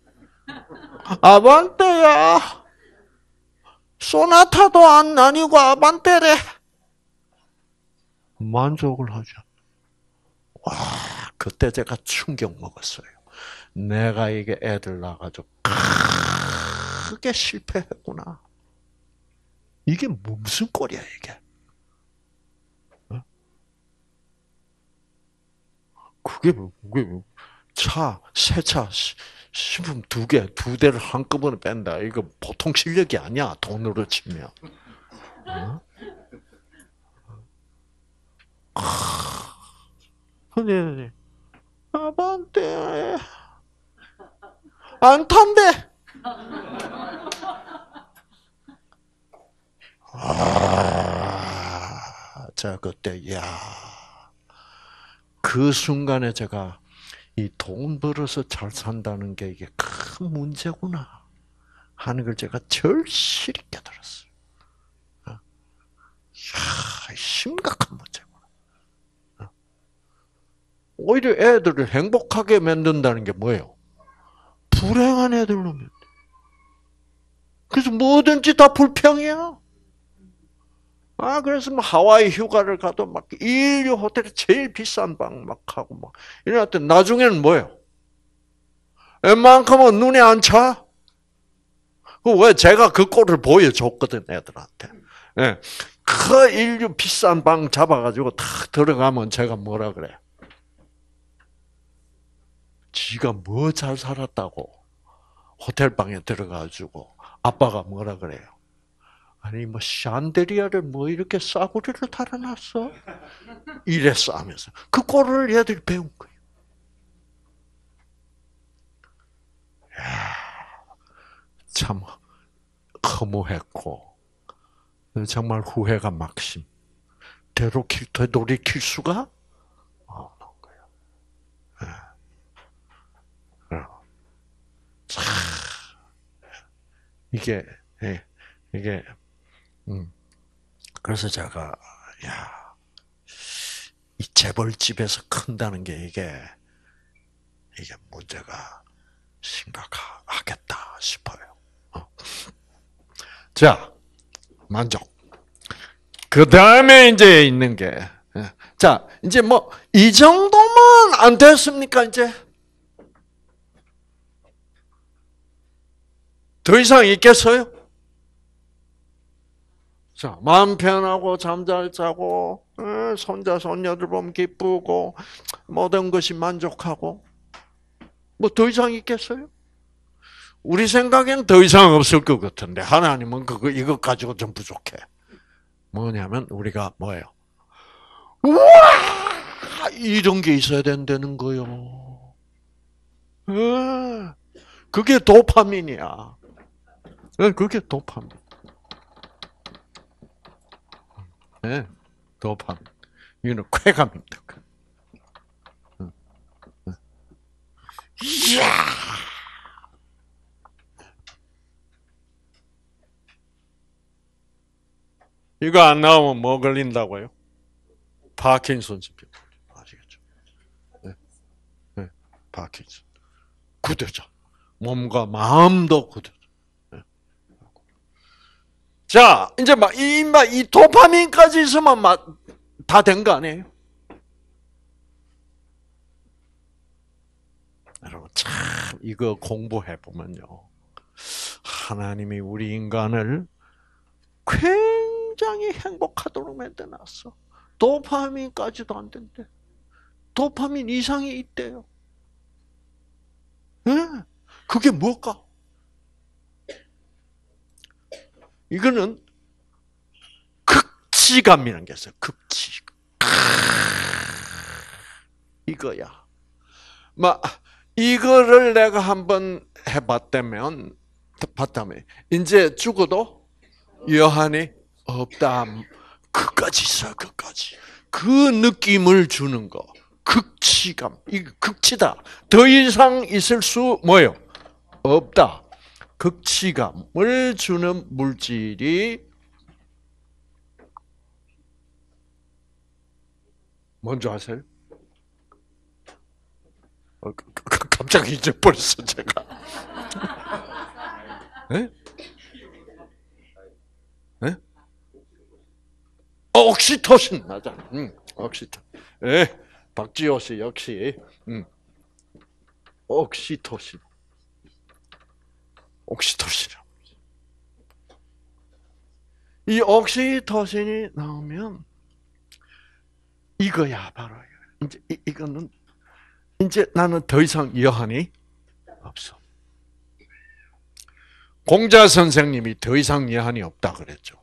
아반떼야, 소나타도 안 아니고 아반떼래. 만족을 하죠. 와, 그때 제가 충격 먹었어요. 내가 이게 애들 낳아가지고 크게 실패했구나. 이게 무슨 꼴이야 이게? 그게 뭐, 그게 뭐, 차, 새 차, 신품 두 개, 두 대를 한꺼번에 뺀다. 이거 보통 실력이 아니야, 돈으로 치면. 어? 근데, 아반떼, 안 탄대. 아, 자, 그때, 야, 그 순간에 제가 이 돈 벌어서 잘 산다는 게 이게 큰 문제구나 하는 걸 제가 절실히 깨달았어요. 야, 심각한 문제구나. 오히려 애들을 행복하게 만든다는 게 뭐예요? 불행한 애들로 만들. 그래서 뭐든지 다 불평이야. 아, 그래서 뭐 하와이 휴가를 가도 막 일류 호텔에 제일 비싼 방 막 하고 막 이랬더니 나중에는 뭐예요? 웬만큼은 눈에 안 차? 왜 제가 그 꼴을 보여줬거든, 애들한테. 예. 그 일류 비싼 방 잡아가지고 탁 들어가면 제가 뭐라 그래? 지가 뭐 잘 살았다고 호텔 방에 들어가가지고 아빠가 뭐라 그래요? 아니 뭐 샹데리아를 뭐 이렇게 싸구려를 달아놨어? 이랬어 하면서 그 꼴을 얘들이 배운 거예요. 참 허무했고 정말 후회가 막심. 되돌이킬, 되돌이킬 수가 없는 거예요. 참 이게 이게 음 그래서 제가 야 이 재벌집에서 큰다는 게 이게 이게 문제가 심각하겠다 싶어요. 어. 자, 만족. 그 다음에 이제 있는 게, 자, 이제 뭐, 이 정도만 안 됐습니까, 이제? 더 이상 있겠어요? 자, 마음 편하고, 잠 잘 자고, 손자, 손녀들 보면 기쁘고, 모든 것이 만족하고, 뭐 더 이상 있겠어요? 우리 생각엔 더 이상 없을 것 같은데, 하나님은 그거, 이것 가지고 좀 부족해. 뭐냐면, 우리가 뭐예요? 우와! 이런 게 있어야 된다는 거요. 그게 도파민이야. 그게 도파민. 네, 도파민. 이거는 쾌감입니다. 이야! 이거 안 나오면 뭐 걸린다고요? 파킨슨스병. 아시겠죠? 네, 네, 파킨슨. 굳어져. 몸과 마음도 굳어져. 네. 자, 이제 막, 이, 막, 이 도파민까지 있으면 막, 다 된 거 아니에요? 여러분, 참, 이거 공부해보면요. 하나님이 우리 인간을 굉장히 행복하도록 만들어놨어. 도파민까지도 안 된대. 도파민 이상이 있대요. 네? 그게 뭘까? 이거는 극치감이라는 게 있어요. 극치. 이거야. 막 이거를 내가 한번 해봤다면, 봤다면 이제 죽어도 여한이 없다. 그까지 있어, 그까지. 그 느낌을 주는 거. 극치감. 이 극치다. 더 이상 있을 수 뭐요? 없다. 극치감을 주는 물질이 뭔지 아세요? 어, 갑자기 잊어버렸어, 제가. 네? 네? 옥시토신, 맞아. 응, 옥시토. 네, 박지호 씨 역시, 응. 옥시토신. 옥시토신. 이 옥시토신이 나오면, 이거야, 바로. 이제, 이, 이거는, 이제 나는 더 이상 여한이 없어. 공자 선생님이 더 이상 여한이 없다 그랬죠.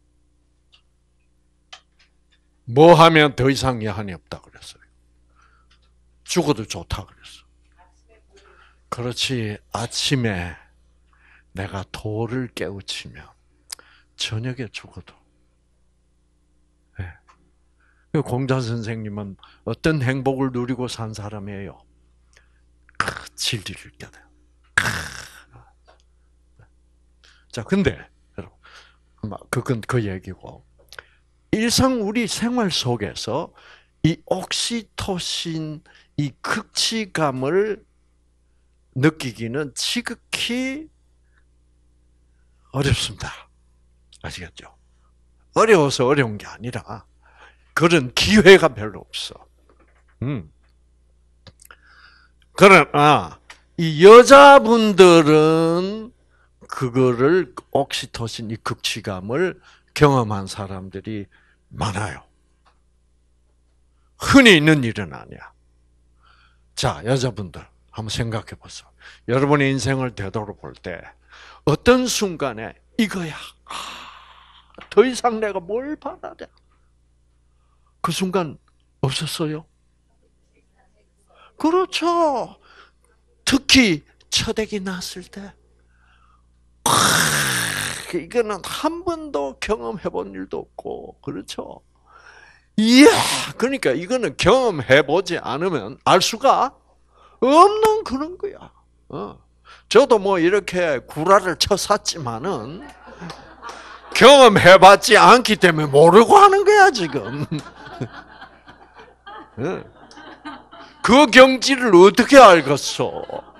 뭐 하면 더 이상 여한이 없다 그랬어요? 죽어도 좋다 그랬어. 그렇지. 아침에 내가 도를 깨우치면 저녁에 죽어도. 네. 공자 선생님은 어떤 행복을 누리고 산 사람이에요? 크, 진리를 깨달아. 자, 근데 여러분, 그건 그 얘기고 일상 우리 생활 속에서 이 옥시토신, 이 극치감을 느끼기는 지극히 어렵습니다. 아시겠죠? 어려워서 어려운 게 아니라 그런 기회가 별로 없어. 음. 그러나 이 여자분들은 그거를 옥시토신, 이 극치감을 경험한 사람들이 많아요. 흔히 있는 일은 아니야. 자, 여자분들 한번 생각해 보세요. 여러분의 인생을 되돌아볼 때 어떤 순간에 이거야. 아, 더 이상 내가 뭘 바라랴. 그 순간 없었어요? 그렇죠. 특히 첫 아기 낳았을 때. 아, 이거는 한 번도 경험해 본 일도 없고, 그렇죠? 이야, 그러니까 이거는 경험해 보지 않으면 알 수가 없는 그런 거야. 어. 저도 뭐 이렇게 구라를 쳐 샀지만은 경험해 봤지 않기 때문에 모르고 하는 거야, 지금. 그 경지를 어떻게 알겠어?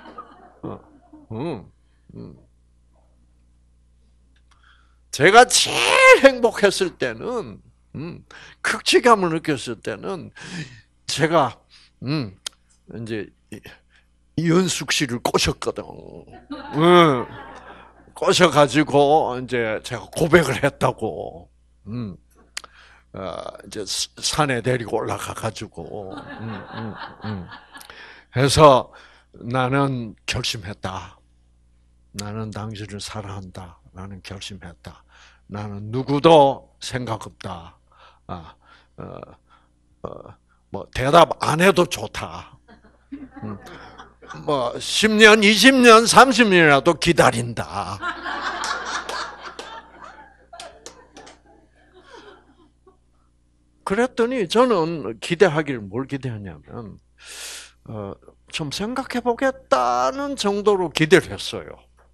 제가 제일 행복했을 때는, 극치감을 느꼈을 때는 제가 음, 이제 이은숙 씨를 꼬셨거든. 응. 꼬셔가지고 이제 제가 고백을 했다고. 음. 어, 이제 산에 데리고 올라가가지고. 음, 음, 음. 해서 나는 결심했다. 나는 당신을 사랑한다. 나는 결심했다. 나는 누구도 생각 없다. 아, 어, 어, 뭐 대답 안 해도 좋다. 음. 뭐 십 년, 이십 년, 삼십 년이라도 기다린다. 그랬더니 저는 기대하기를 뭘 기대하냐면 어, 좀 생각해 보겠다는 정도로 기대를 했어요.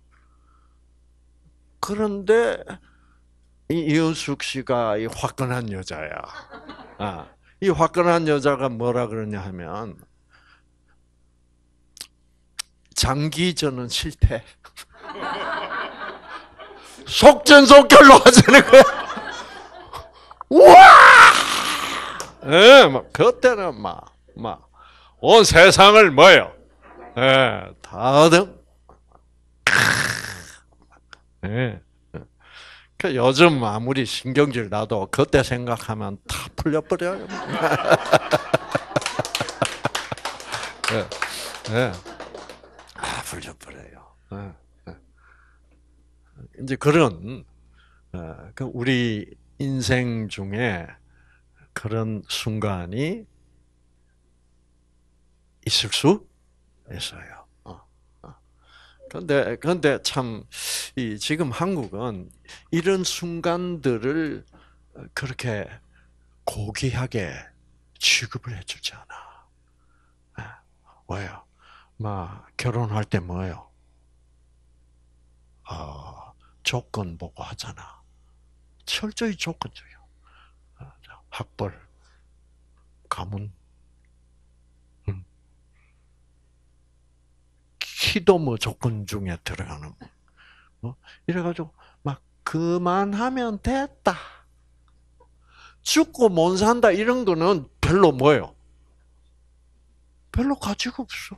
그런데 이 이은숙 씨가 이 화끈한 여자야. 아, 이 화끈한 여자가 뭐라 그러냐 하면 장기전은 실패. 속전속결로 하자는 거야. 우와! 예, 막 그때는 막, 막 온 세상을 뭐요? 예, 다들. 예. 그 요즘 아무리 신경질 나도 그때 생각하면 다 풀려버려요. 예, 예. 아, 풀려버려요. 예, 예. 이제 그런 그 우리 인생 중에 그런 순간이 있을 수 있어요. 그런데 그런데 참 이 지금 한국은 이런 순간들을 그렇게 고귀하게 취급을 해주지 않아. 왜요? 막 결혼할 때 뭐예요? 어, 조건 보고 하잖아. 철저히 조건적이야. 학벌, 가문, 음. 키도 뭐 조건 중에 들어가는. 뭐 이래가지고 막 그만하면 됐다. 죽고 못 산다 이런 거는 별로 뭐예요? 별로 가치가 없어.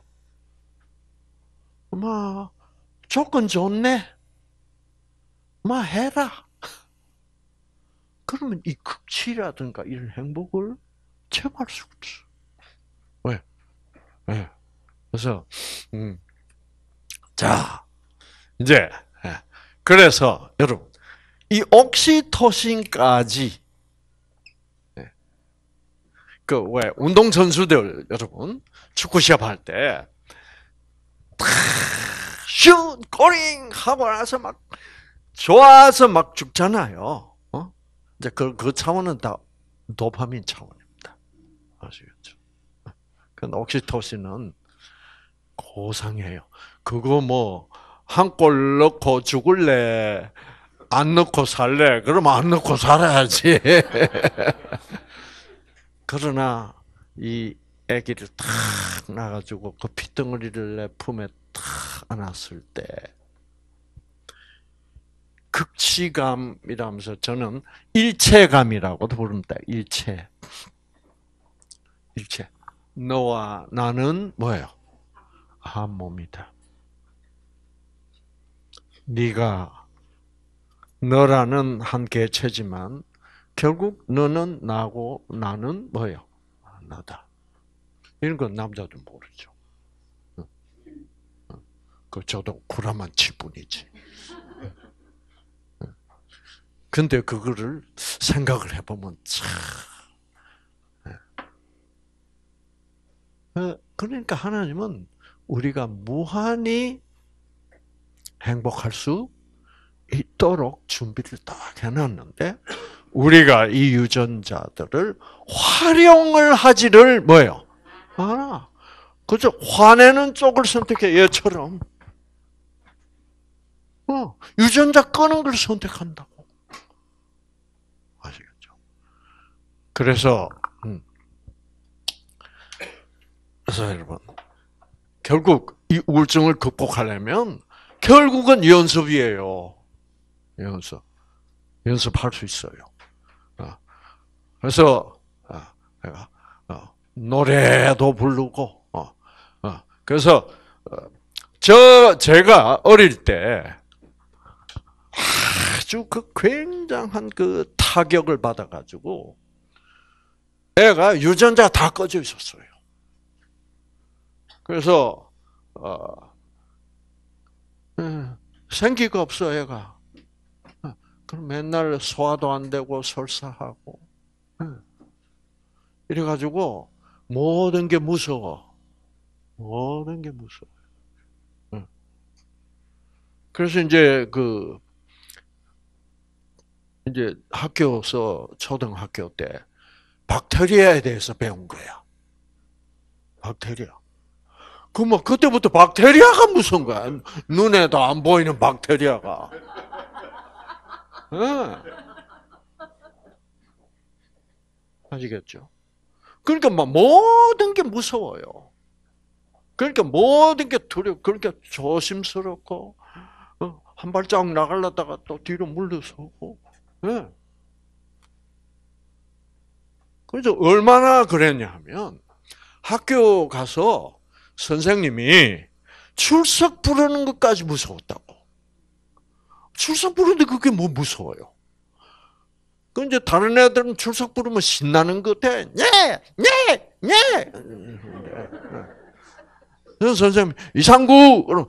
막 조건 좋네. 막 해라. 그러면 이 극치라든가 이런 행복을 체험할 수가 없어. 왜? 왜? 그래서 음, 자 이제 예. 그래서 여러분 이 옥시토신까지 그 왜 운동 선수들 여러분 축구 시합할 때 슛, 고링 하고 나서 막 좋아서 막 죽잖아요. 어? 이제 그, 그 차원은 다 도파민 차원입니다. 아시겠죠? 근데 옥시토신은 고상해요. 그거 뭐, 한 골 넣고 죽을래? 안 넣고 살래? 그러면 안 넣고 살아야지. 그러나, 이 아기를 탁 놔가지고 그 핏덩어리를 내 품에 탁 안았을 때, 극치감이라면서 저는 일체감이라고도 부릅니다. 일체. 일체. 너와 나는 뭐예요? 한 몸이다. 네가 너라는 한 개체지만 결국 너는 나고 나는 뭐예요? 나다. 이런 건 남자도 모르죠. 그 저도 구라만 칠 뿐이지. 근데 그거를 생각을 해보면 참. 그러니까 하나님은 우리가 무한히 행복할 수 있도록 준비를 딱 해놨는데 우리가 이 유전자들을 활용을 하지를 뭐예요? 않아. 그저 화내는 쪽을 선택해 얘처럼. 어, 유전자 끄는 걸 선택한다고. 아시겠죠? 그래서 음. 그래서 여러분 결국 이 우울증을 극복하려면 결국은 연습이에요. 연습. 연습할 수 있어요. 그래서 내가 노래도 부르고 그래서 저 제가 어릴 때 아주 그 굉장한 그 타격을 받아가지고 애가 유전자가 다 꺼져 있었어요. 그래서 어, 생기가 없어 애가. 그럼 맨날 소화도 안 되고 설사하고 이래가지고 모든 게 무서워. 모든 게 무서워. 그래서 이제 그 이제 학교에서 초등학교 때 박테리아에 대해서 배운 거야. 박테리아. 그뭐 그때부터 박테리아가 무서운 거야. 눈에도 안 보이는 박테리아가. 네. 아시겠죠? 그러니까 막 모든 게 무서워요. 그러니까 모든 게 두려워. 그러니까 조심스럽고 한 발자국 나가려다가 또 뒤로 물러서고. 네. 그래서 얼마나 그랬냐 하면 학교 가서 선생님이 출석 부르는 것까지 무서웠다고. 출석 부르는데 그게 뭐 무서워요? 그 이제 다른 애들은 출석 부르면 신나는 것 같아. 예, 예, 예. 그래서 선생님 이상구 그럼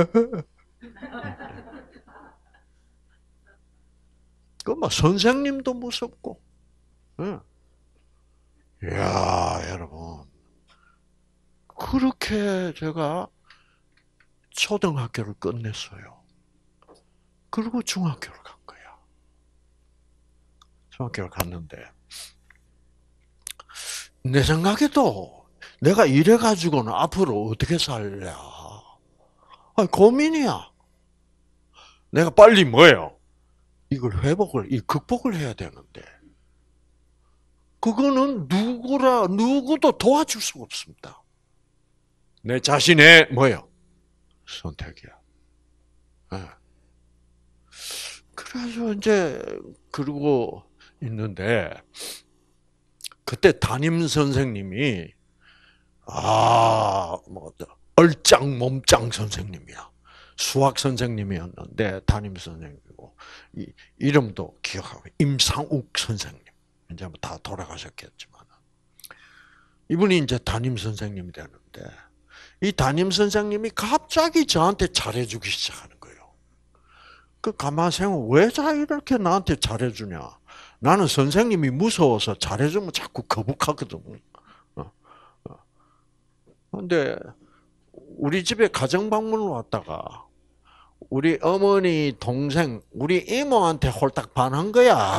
그막 선생님도 무섭고. 이야 여러분 그렇게 제가 초등학교를 끝냈어요. 그리고 중학교를 간 거야. 중학교를 갔는데 내 생각에도 내가 이래가지고는 앞으로 어떻게 살랴. 아, 고민이야. 내가 빨리 뭐예요? 이걸 회복을, 이 극복을 해야 되는데. 그거는 누구라, 누구도 도와줄 수가 없습니다. 내 자신의 뭐예요? 선택이야. 네. 그래서 이제, 그러고 있는데, 그때 담임 선생님이, 아, 뭐, 얼짱 몸짱 선생님이야. 수학 선생님이었는데, 담임 선생님이고, 이, 이름도 기억하고, 임상욱 선생님. 이제 뭐 다 돌아가셨겠지만. 이분이 이제 담임 선생님이 되는데, 이 담임 선생님이 갑자기 저한테 잘해주기 시작하는 거예요. 그 가만 생각, 왜 자 이렇게 나한테 잘해주냐? 나는 선생님이 무서워서 잘해주면 자꾸 거북하거든. 근데 우리 집에 가정 방문을 왔다가 우리 어머니 동생, 우리 이모한테 홀딱 반한 거야.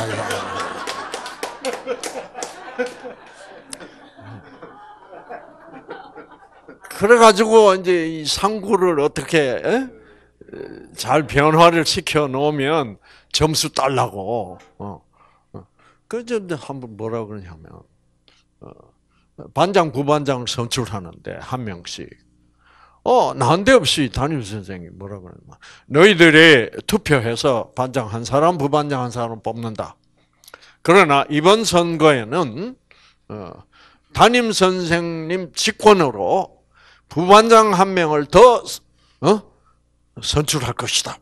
그래가지고 이제 이 상구를 어떻게 에? 잘 변화를 시켜 놓으면 점수 달라고. 어. 그래서 한번 뭐라 그러냐면 어, 반장, 부반장 선출하는데 한 명씩. 어, 난데없이 담임 선생님이 뭐라 그러냐. 너희들이 투표해서 반장 한 사람, 부반장 한 사람 뽑는다. 그러나 이번 선거에는 어, 담임 선생님 직권으로 부반장 한 명을 더 어? 선출할 것이다.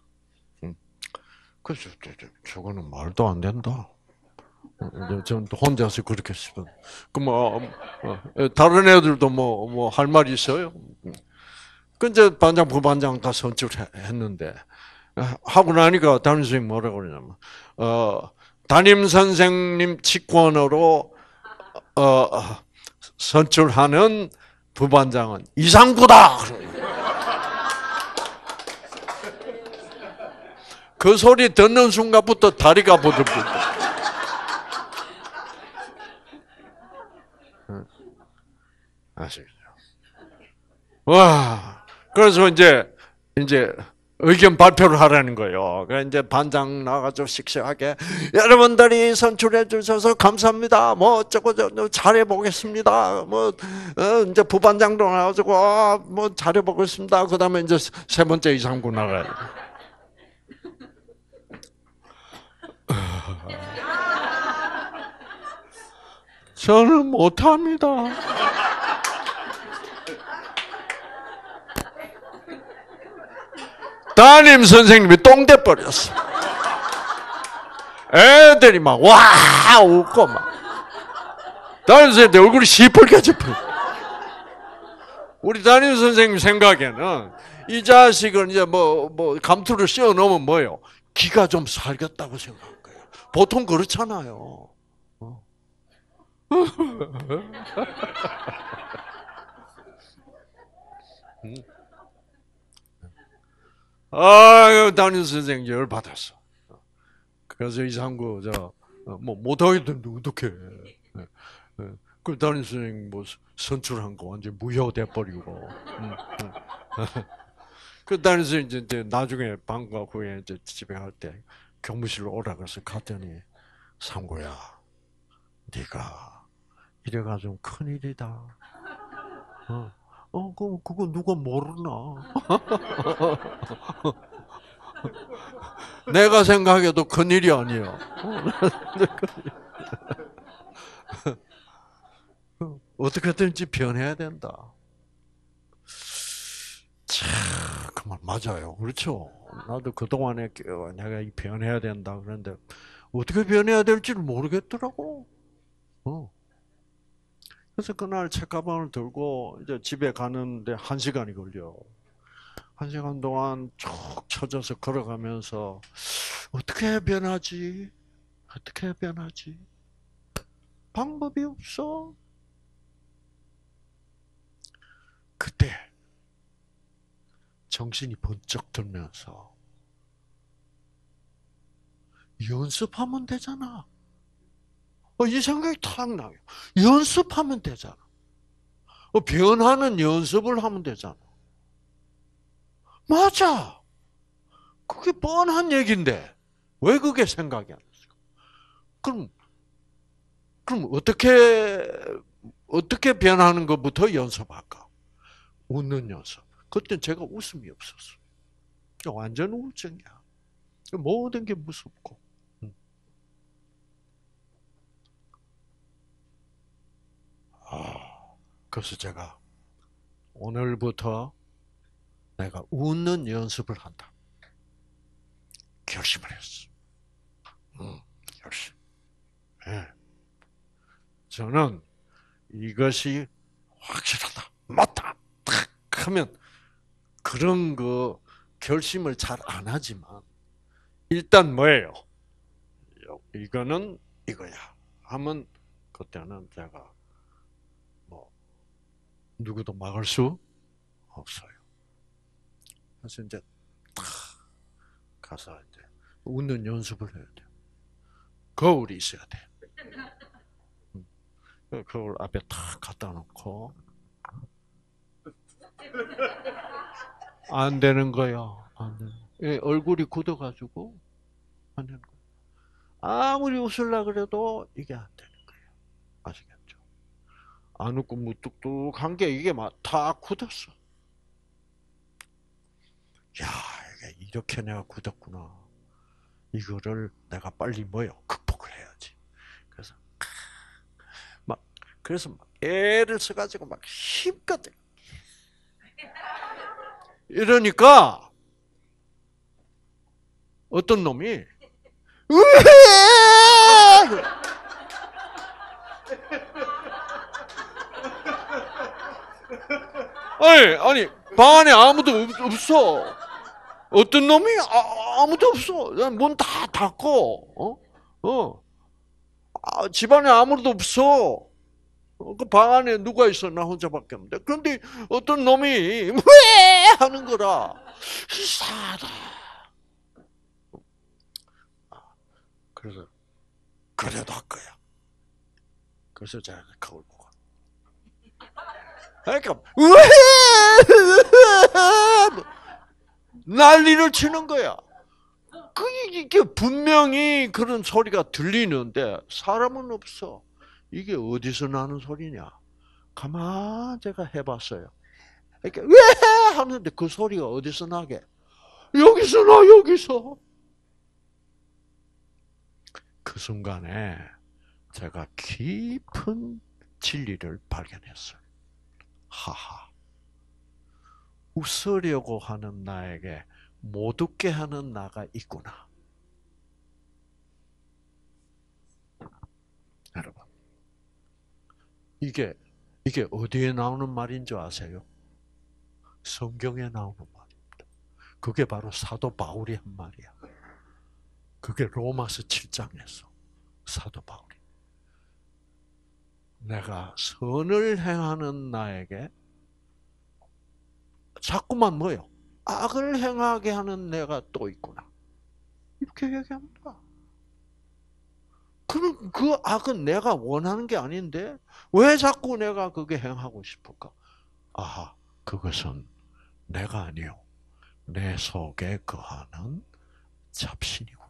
그래서 저거는 말도 안 된다. 전 혼자서 그렇게 싶어. 그뭐 다른 애들도 뭐 뭐 할 말이 있어요. 그 이제 반장 부반장 다 선출했는데 하고 나니까 담임 선생님 뭐라 그러냐면 어 담임 선생님 직권으로 어 선출하는 부반장은 이상구다. 그 소리 듣는 순간부터 다리가 부들부들. 아시겠죠? 와, 그래서 이제 이제 의견 발표를 하라는 거예요. 그래서 이제 반장 나가서 씩씩하게 여러분들이 선출해 주셔서 감사합니다. 뭐 어쩌고 저쩌고 잘해 보겠습니다. 뭐 어, 이제 부반장도 나가지고 아, 뭐 잘해 보겠습니다. 그다음에 이제 세 번째 이상구 나가요. 저는 못합니다. 담임 선생님이 똥대 버렸어. 애들이 막 와 웃고 막. 담임 선생님 얼굴이 시뻘개져 버려. 우리 담임 선생님 생각에는 이 자식은 이제 뭐, 뭐, 감투를 씌워 넣으면 뭐예요? 기가 좀 살겠다고 생각한 거예요. 보통 그렇잖아요. 어. 아유, 담임 선생님 열 받았어. 그래서 이상구 저뭐 못하겠던데 어떡해. 그 담임 선생님 뭐 선출한 거 완전 무효돼 버리고. 그 담임 선생님 이제 나중에 방과 후에 이제 집에 갈 때 교무실로 오라 그래서 갔더니 상구야, 네가 이래가지고 큰일이다. 어, 어, 그 그거 누가 모르나? 내가 생각해도 큰일이 아니야. 어떻게든지 변해야 된다. 참, 그 말 맞아요. 그렇죠. 나도 그동안에 내가 변해야 된다 그런데 어떻게 변해야 될지를 모르겠더라고. 어. 그래서 그날 책가방을 들고 이제 집에 가는데 한 시간이 걸려. 한 시간 동안 쭉 쳐져서 걸어가면서 어떻게 변하지? 어떻게 변하지? 방법이 없어. 그때 정신이 번쩍 들면서 연습하면 되잖아. 어, 이 생각이 탁 나요. 연습하면 되잖아. 어, 변하는 연습을 하면 되잖아. 맞아. 그게 뻔한 얘기인데 왜 그게 생각이 안 났을까? 그럼 그럼 어떻게 어떻게 변하는 것부터 연습할까? 웃는 연습. 그때 제가 웃음이 없었어. 완전 우울증이야. 모든 게 무섭고. 아, 그래서 제가 오늘부터 내가 웃는 연습을 한다. 결심을 했어. 응, 결심. 네. 저는 이것이 확실하다. 맞다. 하면 그런 그 결심을 잘 안 하지만 일단 뭐예요? 이거는 이거야. 하면 그때는 제가 뭐 누구도 막을 수 없어요. 그래서 이제 탁 가서 이제 웃는 연습을 해야 돼. 거울이 있어야 돼. 거울 앞에 탁 갖다 놓고 안 되는 거야. 안 되는 거야. 얼굴이 굳어가지고 안 되는 거야. 아무리 웃으려 그래도 이게 안 되는 거예요. 아시겠죠? 안 웃고 무뚝뚝한 게 이게 막 다 굳었어. 야, 이게 이렇게 내가 굳었구나. 이거를 내가 빨리 뭐요? 극복을 해야지. 그래서 막 그래서 막 애를 써가지고 막 힘껏 이러니까 어떤 놈이 아니 아니 방 안에 아무도 없어. 어떤 놈이 아, 아무도 없어. 문 다 닫고 어? 어. 아, 집안에 아무도 없어. 그 방 안에 누가 있어? 나 혼자밖에 없는데. 그런데 어떤 놈이 왜 하는 거라. 이상하다. 그래서 그래도 할 거야. 그래서 제가 거울 보고. 그러니까 왜 난리를 치는 거야. 그 이게 분명히 그런 소리가 들리는데 사람은 없어. 이게 어디서 나는 소리냐? 가만 제가 해봤어요. 그러니까 왜 하는데 그 소리가 어디서 나게? 여기서 나 여기서. 그 순간에 제가 깊은 진리를 발견했어요. 하하. 웃으려고 하는 나에게 못 웃게 하는 나가 있구나. 여러분. 이게, 이게 어디에 나오는 말인 줄 아세요? 성경에 나오는 말입니다. 그게 바로 사도 바울이 한 말이야. 그게 로마서 칠 장에서 사도 바울이. 내가 선을 행하는 나에게 자꾸만 뭐요? 악을 행하게 하는 내가 또 있구나. 이렇게 얘기합니다. 그럼 그 악은 내가 원하는 게 아닌데 왜 자꾸 내가 그게 행하고 싶을까? 아하, 그것은 내가 아니요. 내 속에 거하는 잡신이구나.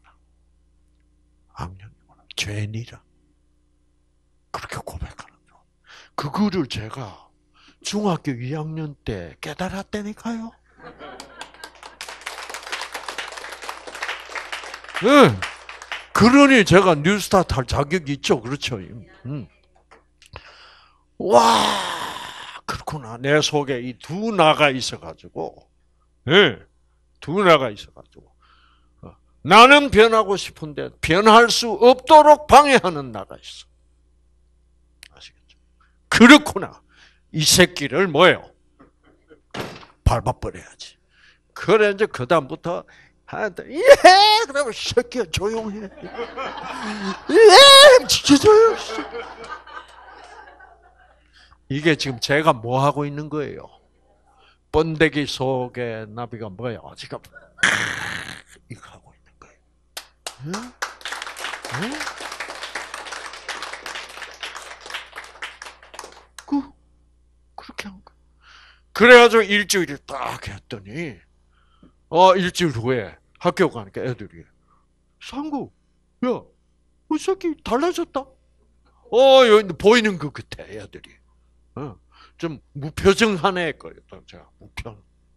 악령이구나. 죄니라. 그렇게 고백하는 거. 그거를 제가 중학교 이 학년 때 깨달았다니까요. 네. 그러니 제가 뉴스타 탈 자격이 있죠. 그렇죠. 음. 와, 그렇구나. 내 속에 이 두 나가 있어가지고, 네. 두 나가 있어가지고, 나는 변하고 싶은데 변할 수 없도록 방해하는 나가 있어. 아시겠죠? 그렇구나. 이 새끼를 뭐예요? 밟아버려야지. 그래 이제 그 다음부터 하는데 예, 그러면 새끼야 조용해. 예, 진짜 조용. 이게 지금 제가 뭐 하고 있는 거예요? 번데기 속에 나비가 뭐예요? 지금 이거 하고 있는 거예요. 응? 응? 그 그렇게 한 거. 그래가지고 일주일을 딱 했더니 어 일주일 후에 학교 가니까 애들이 상구, 야, 이 새끼 달라졌다. 어 여기 보이는 그 끝에 애들이 어, 좀 무표정한 애 거였다. 제가 무표.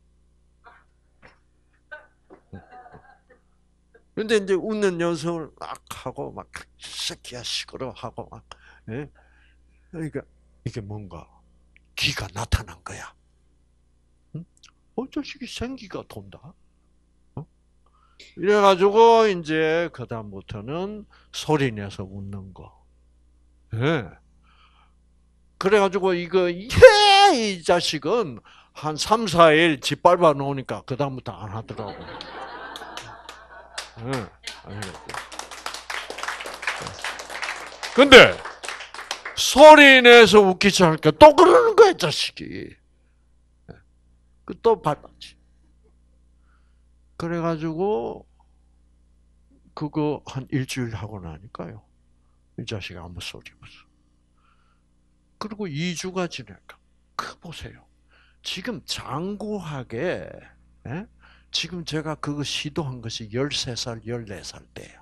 근데 이제 웃는 연습을 막 하고 막 새끼야 시끄러 하고 막 예? 그러니까 이게 뭔가 기가 나타난 거야. 응? 어, 저 새끼 생기가 돈다. 어? 이래가지고 이제 그 다음부터는 소리 내서 웃는 거. 예. 그래가지고 이거 예! 이 자식은 한 삼, 사 일 짓밟아 놓으니까 그다음부터 안 하더라고. 응, 아시겠죠? 근데 소리 내서 웃기지 않을까 또 그러는 거야, 자식이. 또 밟았지. 그래가지고 그거 한 일주일 하고 나니까요. 이 자식이 아무 소리 없어. 그리고 이 주가 지나니까 그 보세요. 지금 장구하게 예? 지금 제가 그거 시도한 것이 열세 살, 열네 살 때야.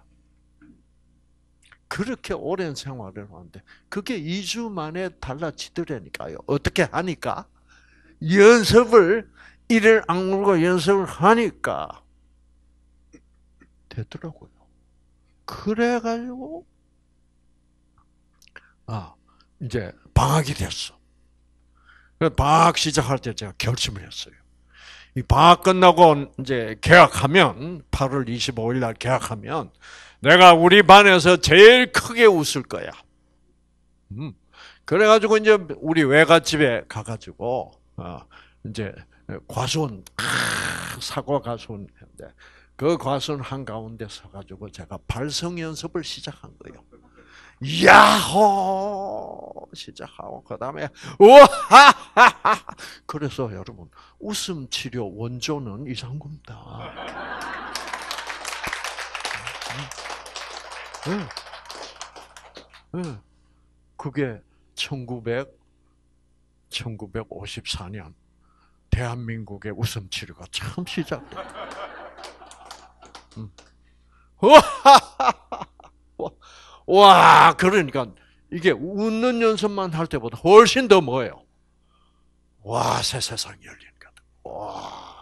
그렇게 오랜 생활을 하는데 그게 이 주 만에 달라지더라니까요. 어떻게 하니까? 연습을 이를 악물고 연습을 하니까 되더라고요. 그래가지고 아 이제 방학이 됐어. 방학 시작할 때 제가 결심을 했어요. 이 방학 끝나고 이제 개학하면 팔월 이십오일 날 개학하면 내가 우리 반에서 제일 크게 웃을 거야. 음. 그래가지고 이제 우리 외갓집에 가가지고 어, 이제 과수원 사과 과수원인데 그 과수원 한 가운데 서가지고 제가 발성 연습을 시작한 거예요. 야호 시작하고 그 다음에 우하하하 그래서 여러분 웃음 치료 원조는 이상구입니다. 응, 응. 그게 천구백, 천구백오십사 년 대한민국의 웃음 치료가 처음 시작돼. 응. 와, 그러니까 이게 웃는 연습만 할 때보다 훨씬 더 뭐예요? 와, 새 세상이 열리는 거다. 와.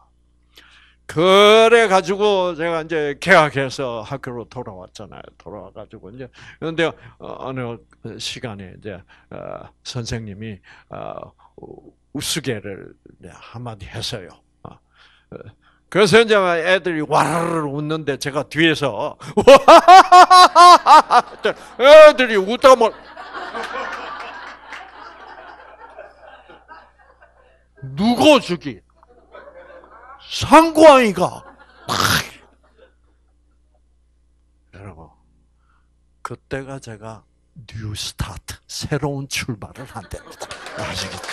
그래 가지고 제가 이제 개학해서 학교로 돌아왔잖아요. 돌아와가지고 이제 그런데 어느 시간에 이제 어, 선생님이 어, 우스개를 한마디 했어요. 어, 그래서 이제 애들이 와르르 웃는데 제가 뒤에서 애들이 웃다 뭐 누구 저기 상구아이가 여러분 그때가 제가 뉴 스타트 새로운 출발을 한 때입니다. 아시겠죠?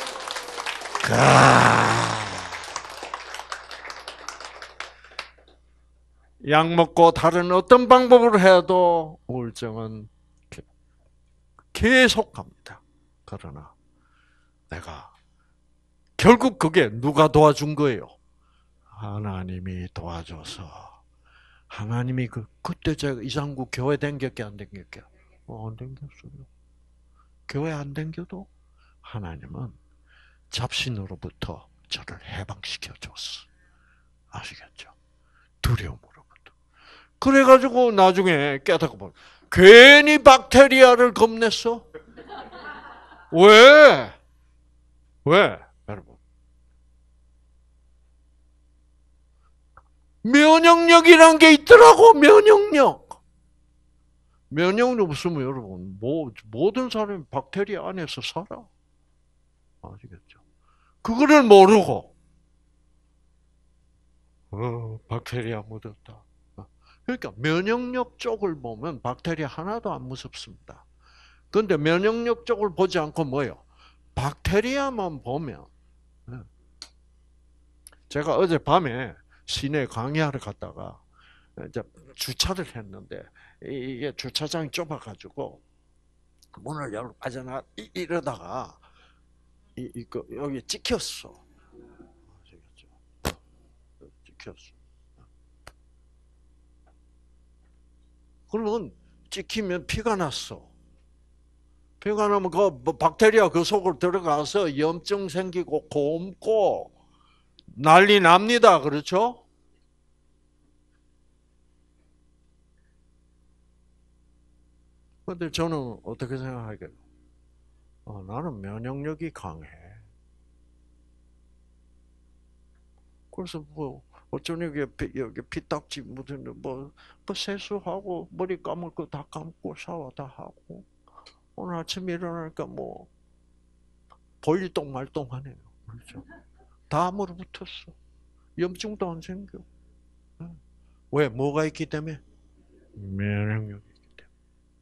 약 먹고 다른 어떤 방법으로 해도 우울증은 계속 갑니다. 그러나 내가 결국 그게 누가 도와준 거예요? 하나님이 도와줘서 하나님이 그 그때 제가 이상구 교회 댕겼게 안 댕겼게? 어, 안 댕겼어요. 교회 안 댕겨도 하나님은 잡신으로부터 저를 해방시켜 줬어. 아시겠죠? 두려움으로부터. 그래가지고 나중에 깨닫고 보면 괜히 박테리아를 겁냈어. 왜? 왜? 여러분. 면역력이란 게 있더라고, 면역력. 면역력 없으면 여러분, 뭐, 모든 사람이 박테리아 안에서 살아. 아시겠죠? 그거를 모르고, 어, 박테리아 묻었다. 그러니까 면역력 쪽을 보면 박테리아 하나도 안 무섭습니다. 그런데 면역력 쪽을 보지 않고 뭐예요? 박테리아만 보면. 제가 어젯밤에 시내 강의하러 갔다가 이제 주차를 했는데 이게 주차장이 좁아가지고 문을 열고 빠져나 이러다가 이, 이거 여기 찍혔어. 아시겠죠? 찍혔어. 그러면 찍히면 피가 났어. 피가 나면 그 박테리아 그 속으로 들어가서 염증 생기고 곰고 난리 납니다. 그렇죠? 근데 저는 어떻게 생각하게요? 어, 나는 면역력이 강해. 그래서 뭐 어쩌니 여기 여기 피딱지 묻은 뭐, 뭐 세수하고 머리 감을 거 다 감고 샤워 다 하고 오늘 아침에 일어나니까 뭐 볼일동 말동하네요. 그렇죠. 다 물어붙었어. 염증도 안 생겨. 왜? 뭐가 있기 때문에? 면역력이 있기 때문에.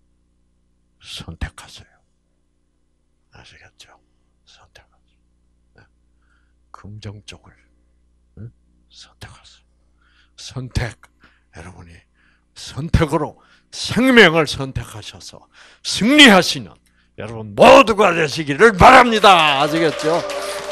선택하세요. 아시겠죠? 선택하세요. 네. 긍정적을 네? 선택하세요. 선택. 여러분이 선택으로 생명을 선택하셔서 승리하시는 여러분 모두가 되시기를 바랍니다. 아시겠죠?